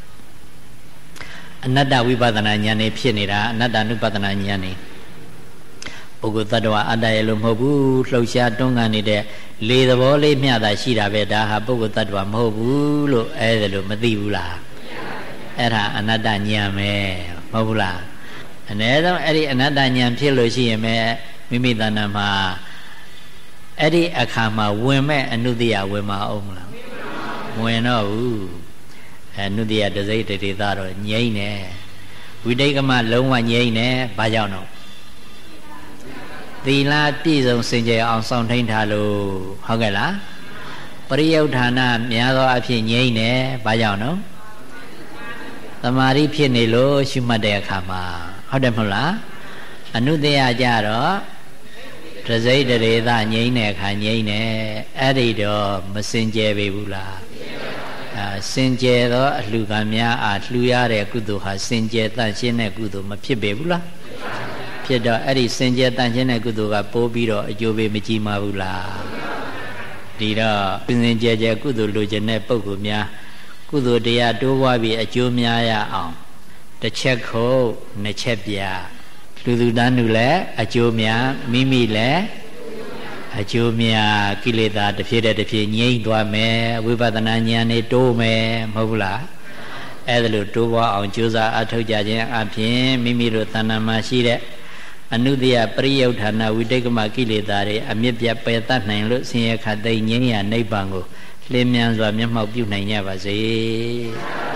အနတ္တဝိပဿနာဉာဏ်နဲ့ဖြစ်နေတာအနတ္တနုပဿနာဉာဏ်နဲ့ပုဂ္ဂိုလ်တ attva အတ္တရဲ့လို့မဟုတ်ဘူးလှုပ်ရှားတွန်းကန်နေတဲ့လေသဘောလေးမျှတာရှိတာပဲဒါဟာပုဂ္ဂိုလ်တ attva မဟုတ်ဘူးလို့အဲ့ဒါလို့မသိဘူးလားအဲ့ဒါအနတ္တဉာဏ်ပဲမဟုတ်ဘူးလားအ ਨੇ ဆုံးအဲ့ဒီအနတ္တဉာဏ်ဖြစ်လို့ရှိရင်ပဲမိမိတဏ္ဍာမှာအဲ့ဒီအခါမှာဝင်မဲ့အနုတ္တိယဝင်မအောင်မလားဝင်တော့ဘူးအနုတ္တိယတစိတ်တတိသားတော့ငြိမ့်နေဝိတိတ်ကမလုံးဝငြိမ့်နေဘာကြောင့်တော့သီလပြည့်စုံစင်ကြယ်အောင်စောင့်ထိန်ထားလို့ဟုတ်ကဲ့လားပရိယုဋ္ဌာဏများသောအဖြစ်ငြိမ့်နေဘာကြောင့်တော့သမာဓိဖြစ်နေလို့ရှုမှတ်တဲ့အခါမှာဟုတ်တယ်မဟုတ်လားအနုတ္တိယကြတော့တစိတ်တရေသငြိမ့်တဲ့အခါငြိမ့်နေအဲ့ဒီတော့မစင်ကြယ်ပေဘူးလားစင်ကြယ်သောအလှူကံများအားလှူရတဲ့ကုသိုလ်ဟာစင်ကြယ်တန့်ရှင်းတဲ့ကုသိုလ်မဖြစ်ပေဘူးလားဖြစ်တော့အဲ့ဒီစင်ကြယ်တန့်ရှင်းတဲ့ကုသိုလ်ကပိုးပြီးတော့အကျိုးပေးမကြီးမှာဘူးလားဒီတော့စင်ကြယ်ကြယ်ကုသိုလ်လိုချင်တဲ့ပုဂ္ဂိုလ်များကုသိုလ်တရားတိုးပွားပြီးအကျိုးများရအောင်တစ်ချက်ခုတ်နှစ်ချက်ပြလူသူတန်းလူလည်းအကျိုးများမိမိလည်းအကျိုးများကိလေသာတစ်ဖြည်းတစ်ဖြည်းငြိမ့်သွားမယ်ဝိပဿနာဉာဏ်နဲ့တိုးမယ်မဟုတ်ဘူးလားအဲ့ဒါလို့တိုးပွားအောင်ကြိုးစားအထောက်ကြခြင်းအပြင်မိမိတို့တဏ္ဍာမှာရှိတဲ့အနုတ္တိယပရိယုဋ္ဌာဏဝိတိတ်ကမကိလေသာတွေအမြင့်ပြတ်ပယ်တတ်နိုင်လို့ဆင်းရဲခတ်သိငြိမ်းရာနိဗ္ဗာန်ကိုလင်းမြန်စွာမျက်မှောက်ပြုနိုင်ကြပါစေ